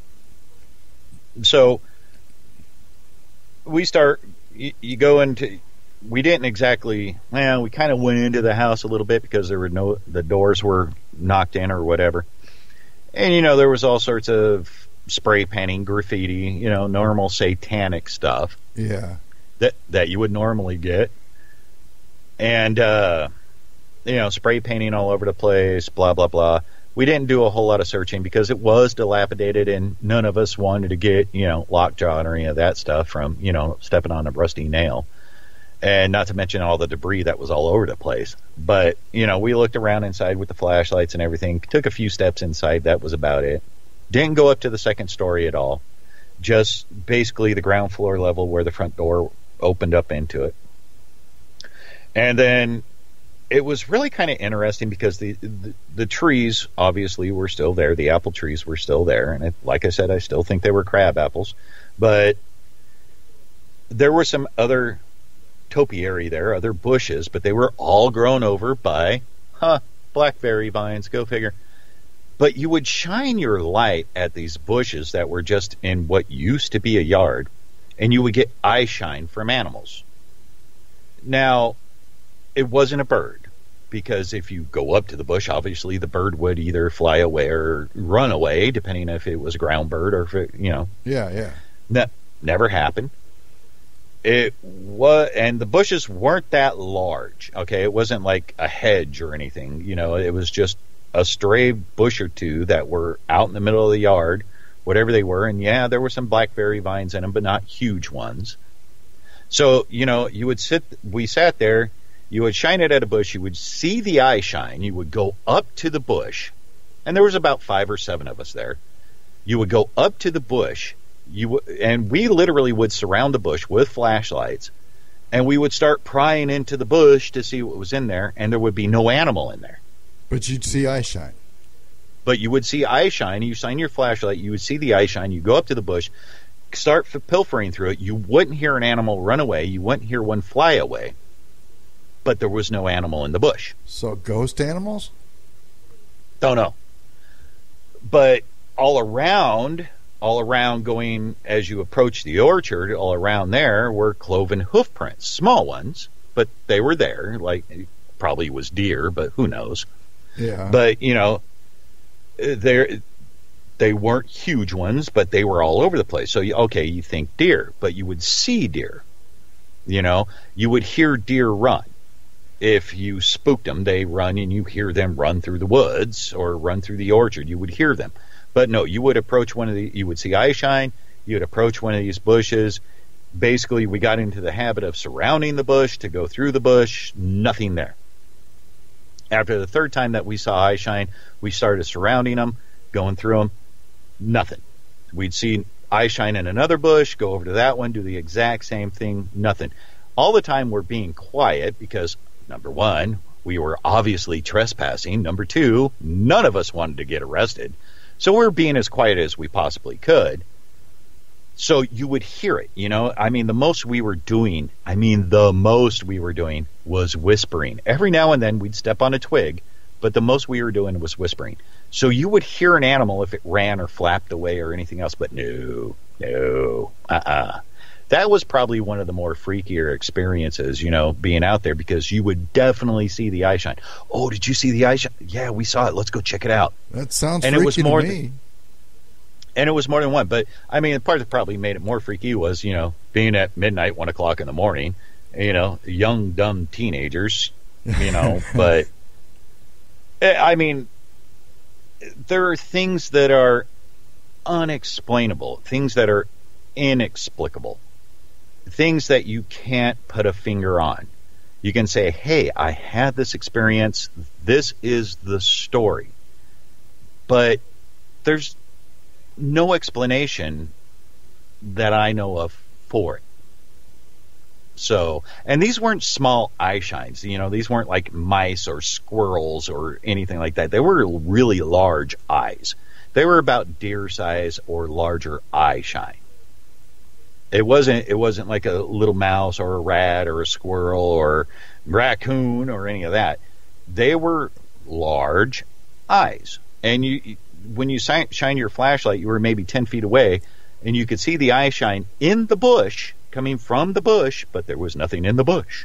so we start, you, you go into, we didn't exactly, well, we kind of went into the house a little bit because there were no, the doors were knocked in or whatever. And, you know, there was all sorts of spray painting, graffiti, you know, normal satanic stuff. Yeah. That, that you would normally get. And, uh, you know, spray painting all over the place, blah, blah, blah. We didn't do a whole lot of searching because it was dilapidated and none of us wanted to get, you know, lockjaw or any of that stuff from, you know, stepping on a rusty nail. And not to mention all the debris that was all over the place. But, you know, we looked around inside with the flashlights and everything, took a few steps inside, that was about it. Didn't go up to the second story at all. Just basically the ground floor level where the front door opened up into it. And then it was really kind of interesting because the, the the trees obviously were still there. The apple trees were still there, and it, like I said, I still think they were crab apples. But there were some other topiary there, other bushes, but they were all grown over by, huh, blackberry vines. Go figure. But you would shine your light at these bushes that were just in what used to be a yard, and you would get eye shine from animals. Now, it wasn't a bird, because if you go up to the bush, obviously the bird would either fly away or run away, depending if it was a ground bird or if it, you know. Yeah, yeah. That never happened. It was, and the bushes weren't that large. Okay, it wasn't like a hedge or anything. You know, it was just a stray bush or two that were out in the middle of the yard, whatever they were. And yeah, there were some blackberry vines in them, but not huge ones. So, you know, you would sit, we sat there, you would shine it at a bush, you would see the eye shine, you would go up to the bush, and there was about five or seven of us there. You would go up to the bush, you w- and we literally would surround the bush with flashlights, and we would start prying into the bush to see what was in there, and there would be no animal in there. But you'd see eye shine. But you would see eye shine. You shine your flashlight. You would see the eye shine. You go up to the bush, start pilfering through it. You wouldn't hear an animal run away. You wouldn't hear one fly away. But there was no animal in the bush. So ghost animals? Don't know. But all around, all around going, as you approach the orchard, all around there were cloven hoof prints. Small ones, but they were there. Like, probably was deer, but who knows. Yeah. But, you know, they they weren't huge ones, but they were all over the place. So, okay, you think deer, but you would see deer. You know, you would hear deer run. If you spooked them, they run and you hear them run through the woods or run through the orchard. You would hear them. But no, you would approach one of the, you would see eye shine, you would approach one of these bushes. Basically, we got into the habit of surrounding the bush to go through the bush, nothing there. After the third time that we saw eye shine, we started surrounding them, going through them, nothing. We'd see eye shine in another bush, go over to that one, do the exact same thing, nothing. All the time we're being quiet because, number one, we were obviously trespassing. Number two, none of us wanted to get arrested. So we're being as quiet as we possibly could. So you would hear it, you know. I mean, the most we were doing, I mean, the most we were doing was whispering. Every now and then we'd step on a twig, but the most we were doing was whispering. So you would hear an animal if it ran or flapped away or anything else, but no, no, uh-uh. That was probably one of the more freakier experiences, you know, being out there, because you would definitely see the eye shine. Oh, did you see the eye shine? Yeah, we saw it. Let's go check it out. That sounds and freaky it was more to me. Than, and it was more than one. But, I mean, the part that probably made it more freaky was, you know, being at midnight, one o'clock in the morning, you know, young, dumb teenagers, you know. But, I mean, there are things that are unexplainable, things that are inexplicable, things that you can't put a finger on. You can say, hey, I had this experience. This is the story. But there's no explanation that I know of for it. So, and these weren't small eye shines. You know, these weren't like mice or squirrels or anything like that. They were really large eyes. They were about deer size or larger eye shine. It wasn't it wasn't like a little mouse or a rat or a squirrel or raccoon or any of that. They were large eyes. And you, when you shine your flashlight, you were maybe ten feet away, and you could see the eye shine in the bush, coming from the bush, but there was nothing in the bush.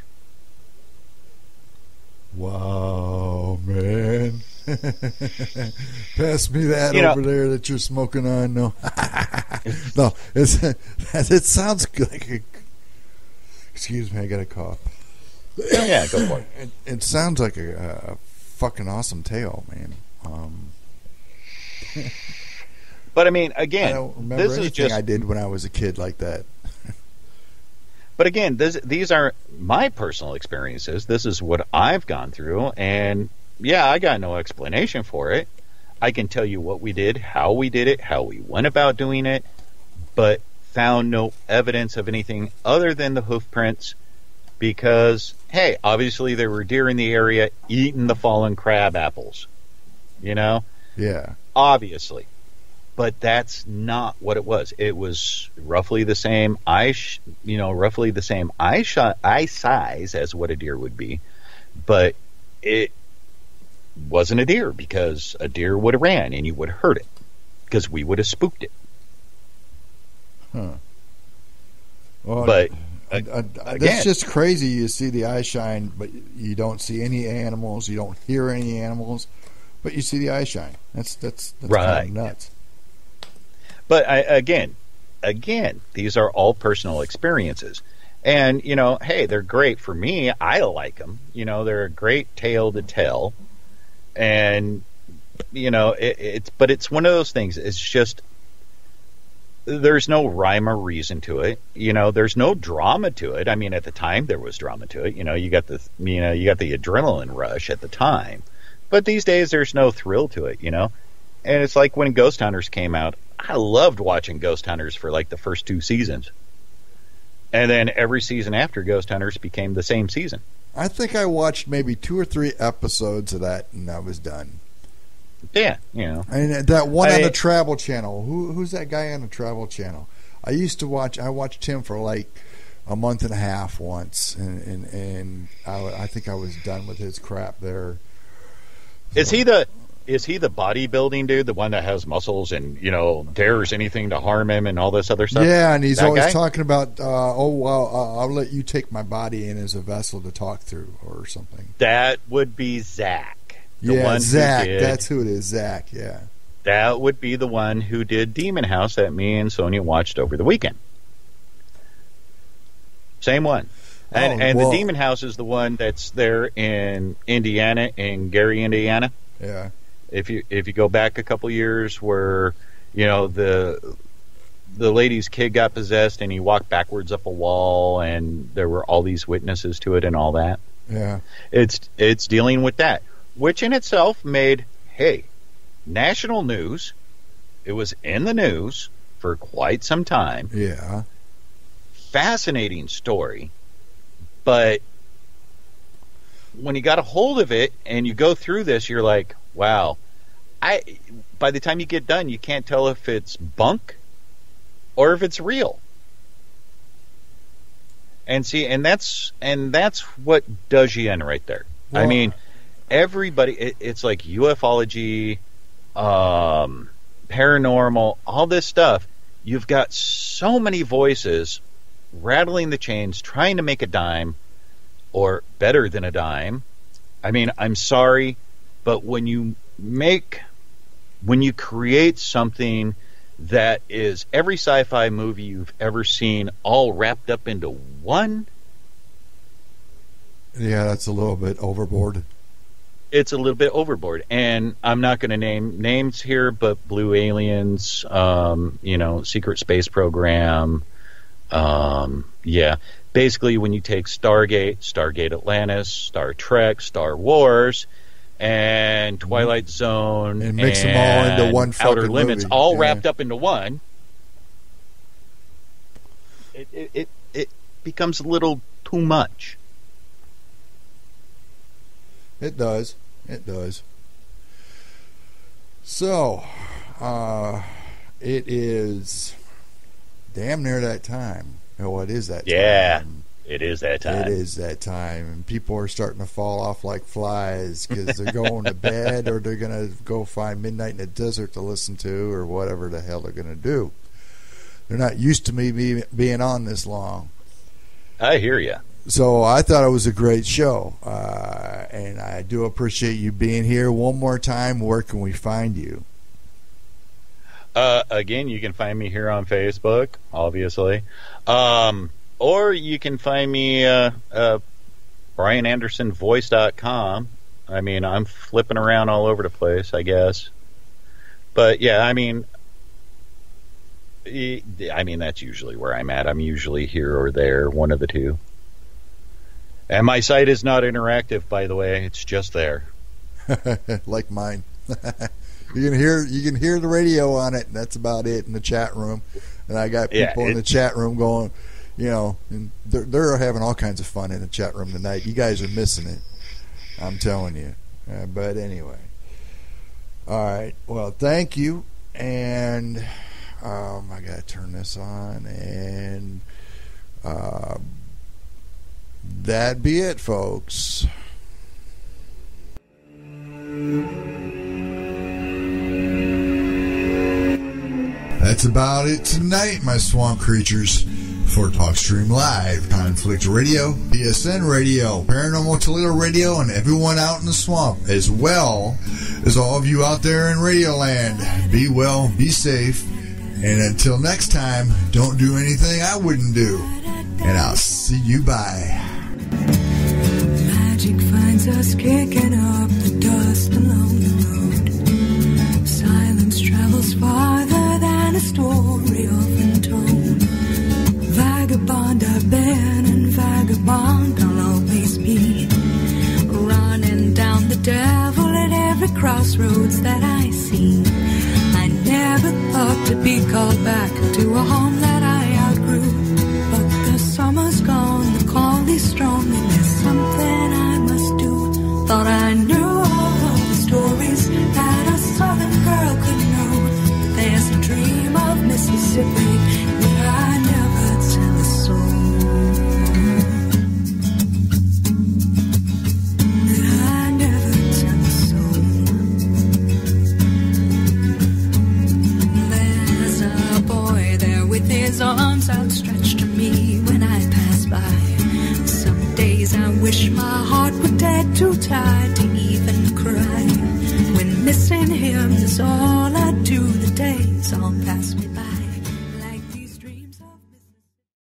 Wow, man. Pass me that you over know, there that you're smoking on. No, no, it's, it sounds good. Like a, excuse me, I got a cough. Oh, yeah, go for it. It, it sounds like a, a fucking awesome tale, man. Um, but I mean, again, I don't remember this anything is just I did when I was a kid like that. But again, this, these are my personal experiences. This is what I've gone through, and yeah, I got no explanation for it. I can tell you what we did, how we did it, how we went about doing it, but found no evidence of anything other than the hoof prints because, hey, obviously there were deer in the area eating the fallen crab apples. You know? Yeah. Obviously. But that's not what it was. It was roughly the same eye, sh- you know, roughly the same eye, sh- eye size as what a deer would be. But it wasn't a deer, because a deer would have ran and you would have heard it, because we would have spooked it. Huh. Well, but uh, uh, uh, that's just crazy. You see the eye shine, but you don't see any animals. You don't hear any animals, but you see the eye shine. That's that's, that's right. kind of nuts. But I, again, again, these are all personal experiences. And, you know, hey, they're great for me. I like them. You know, they're a great tale to tell. And, you know, it, it's, but it's one of those things. It's just, there's no rhyme or reason to it. You know, there's no drama to it. I mean, at the time there was drama to it. You know, you got the, you know, you got the adrenaline rush at the time. But these days there's no thrill to it, you know. And it's like when Ghost Hunters came out. I loved watching Ghost Hunters for like the first two seasons. And then every season after Ghost Hunters became the same season. I think I watched maybe two or three episodes of that and I was done. Yeah, you know. And that one I, on the Travel Channel. Who Who's that guy on the Travel Channel? I used to watch, I watched him for like a month and a half once. And, and, and I, I think I was done with his crap there. So. Is he the... Is he the bodybuilding dude, the one that has muscles and, you know, dares anything to harm him and all this other stuff? Yeah, and he's that always guy? talking about, uh, oh, well, uh, I'll let you take my body in as a vessel to talk through or something. That would be Zach. The yeah, one Zach. Who did, that's who it is, Zach, yeah. That would be the one who did Demon House that me and Sonia watched over the weekend. Same one. And, oh, and well, the Demon House is the one that's there in Indiana, in Gary, Indiana. Yeah. If you if you go back a couple years, where you know the the lady's kid got possessed and he walked backwards up a wall, and there were all these witnesses to it and all that. Yeah, it's it's dealing with that, which in itself made hey national news. It was in the news for quite some time. Yeah, fascinating story, but when you got a hold of it and you go through this, you're like, wow. I by the time you get done, you can't tell if it's bunk or if it's real. And see, and that's and that's what does you in right there. Well, I mean, everybody. It, it's like ufology, um, paranormal, all this stuff. You've got so many voices rattling the chains, trying to make a dime, or better than a dime. I mean, I'm sorry, but when you make, when you create something that is every sci-fi movie you've ever seen all wrapped up into one, yeah, that's a little bit overboard. It's a little bit overboard. And I'm not going to name names here, but Blue Aliens, um, you know, Secret Space Program, um, yeah. Basically, when you take Stargate, Stargate Atlantis, Star Trek, Star Wars, and Twilight Zone, and mix and them all into one Outer fucking Limits, movie. all yeah. wrapped up into one, it, it it it becomes a little too much. It does. It does. So, uh, it is damn near that time. Oh, it is that time. Yeah, it is that time. It is that time. And people are starting to fall off like flies because they're going to bed or they're going to go find Midnight in the Desert to listen to or whatever the hell they're going to do. They're not used to me be, being on this long. I hear you. So I thought it was a great show. Uh, and I do appreciate you being here. One more time, where can we find you? Uh, again, you can find me here on Facebook, obviously. Um, or you can find me uh, uh, Bryan Anderson Voice dot com. I mean, I'm flipping around all over the place, I guess. But, yeah, I mean, I mean, that's usually where I'm at. I'm usually here or there, one of the two. And my site is not interactive, by the way. It's just there. Like mine. You can hear you can hear the radio on it, and that's about it in the chat room. And I got people yeah, in the chat room going, you know, and they're, they're having all kinds of fun in the chat room tonight. You guys are missing it. I'm telling you. Uh, but anyway. All right. Well, thank you. And um, I got to turn this on. And uh, that'd be it, folks. That's about it tonight, my swamp creatures. For TalkStream Live, Conflict Radio, P S N Radio, Paranormal Toledo Radio, and everyone out in the swamp, as well as all of you out there in Radioland. Be well, be safe, and until next time, don't do anything I wouldn't do. And I'll see you bye. Magic finds us kicking up the dust along the road. Silence travels farther than a story often told. Vagabond I've been and vagabond I'll always be. Running down the devil at every crossroads that I see. I never thought to be called back to a home that I outgrew. But the summer's gone, the call is strong, and there's something I must do. Thought I knew all of the stories that a southern girl could know. But there's a dream of Mississippi that I never tell a soul. That I never tell a soul. There's a boy there with his arms outstretched to me when I pass by. Some days I wish my heart were dead, too tired to even cry. When missing him is all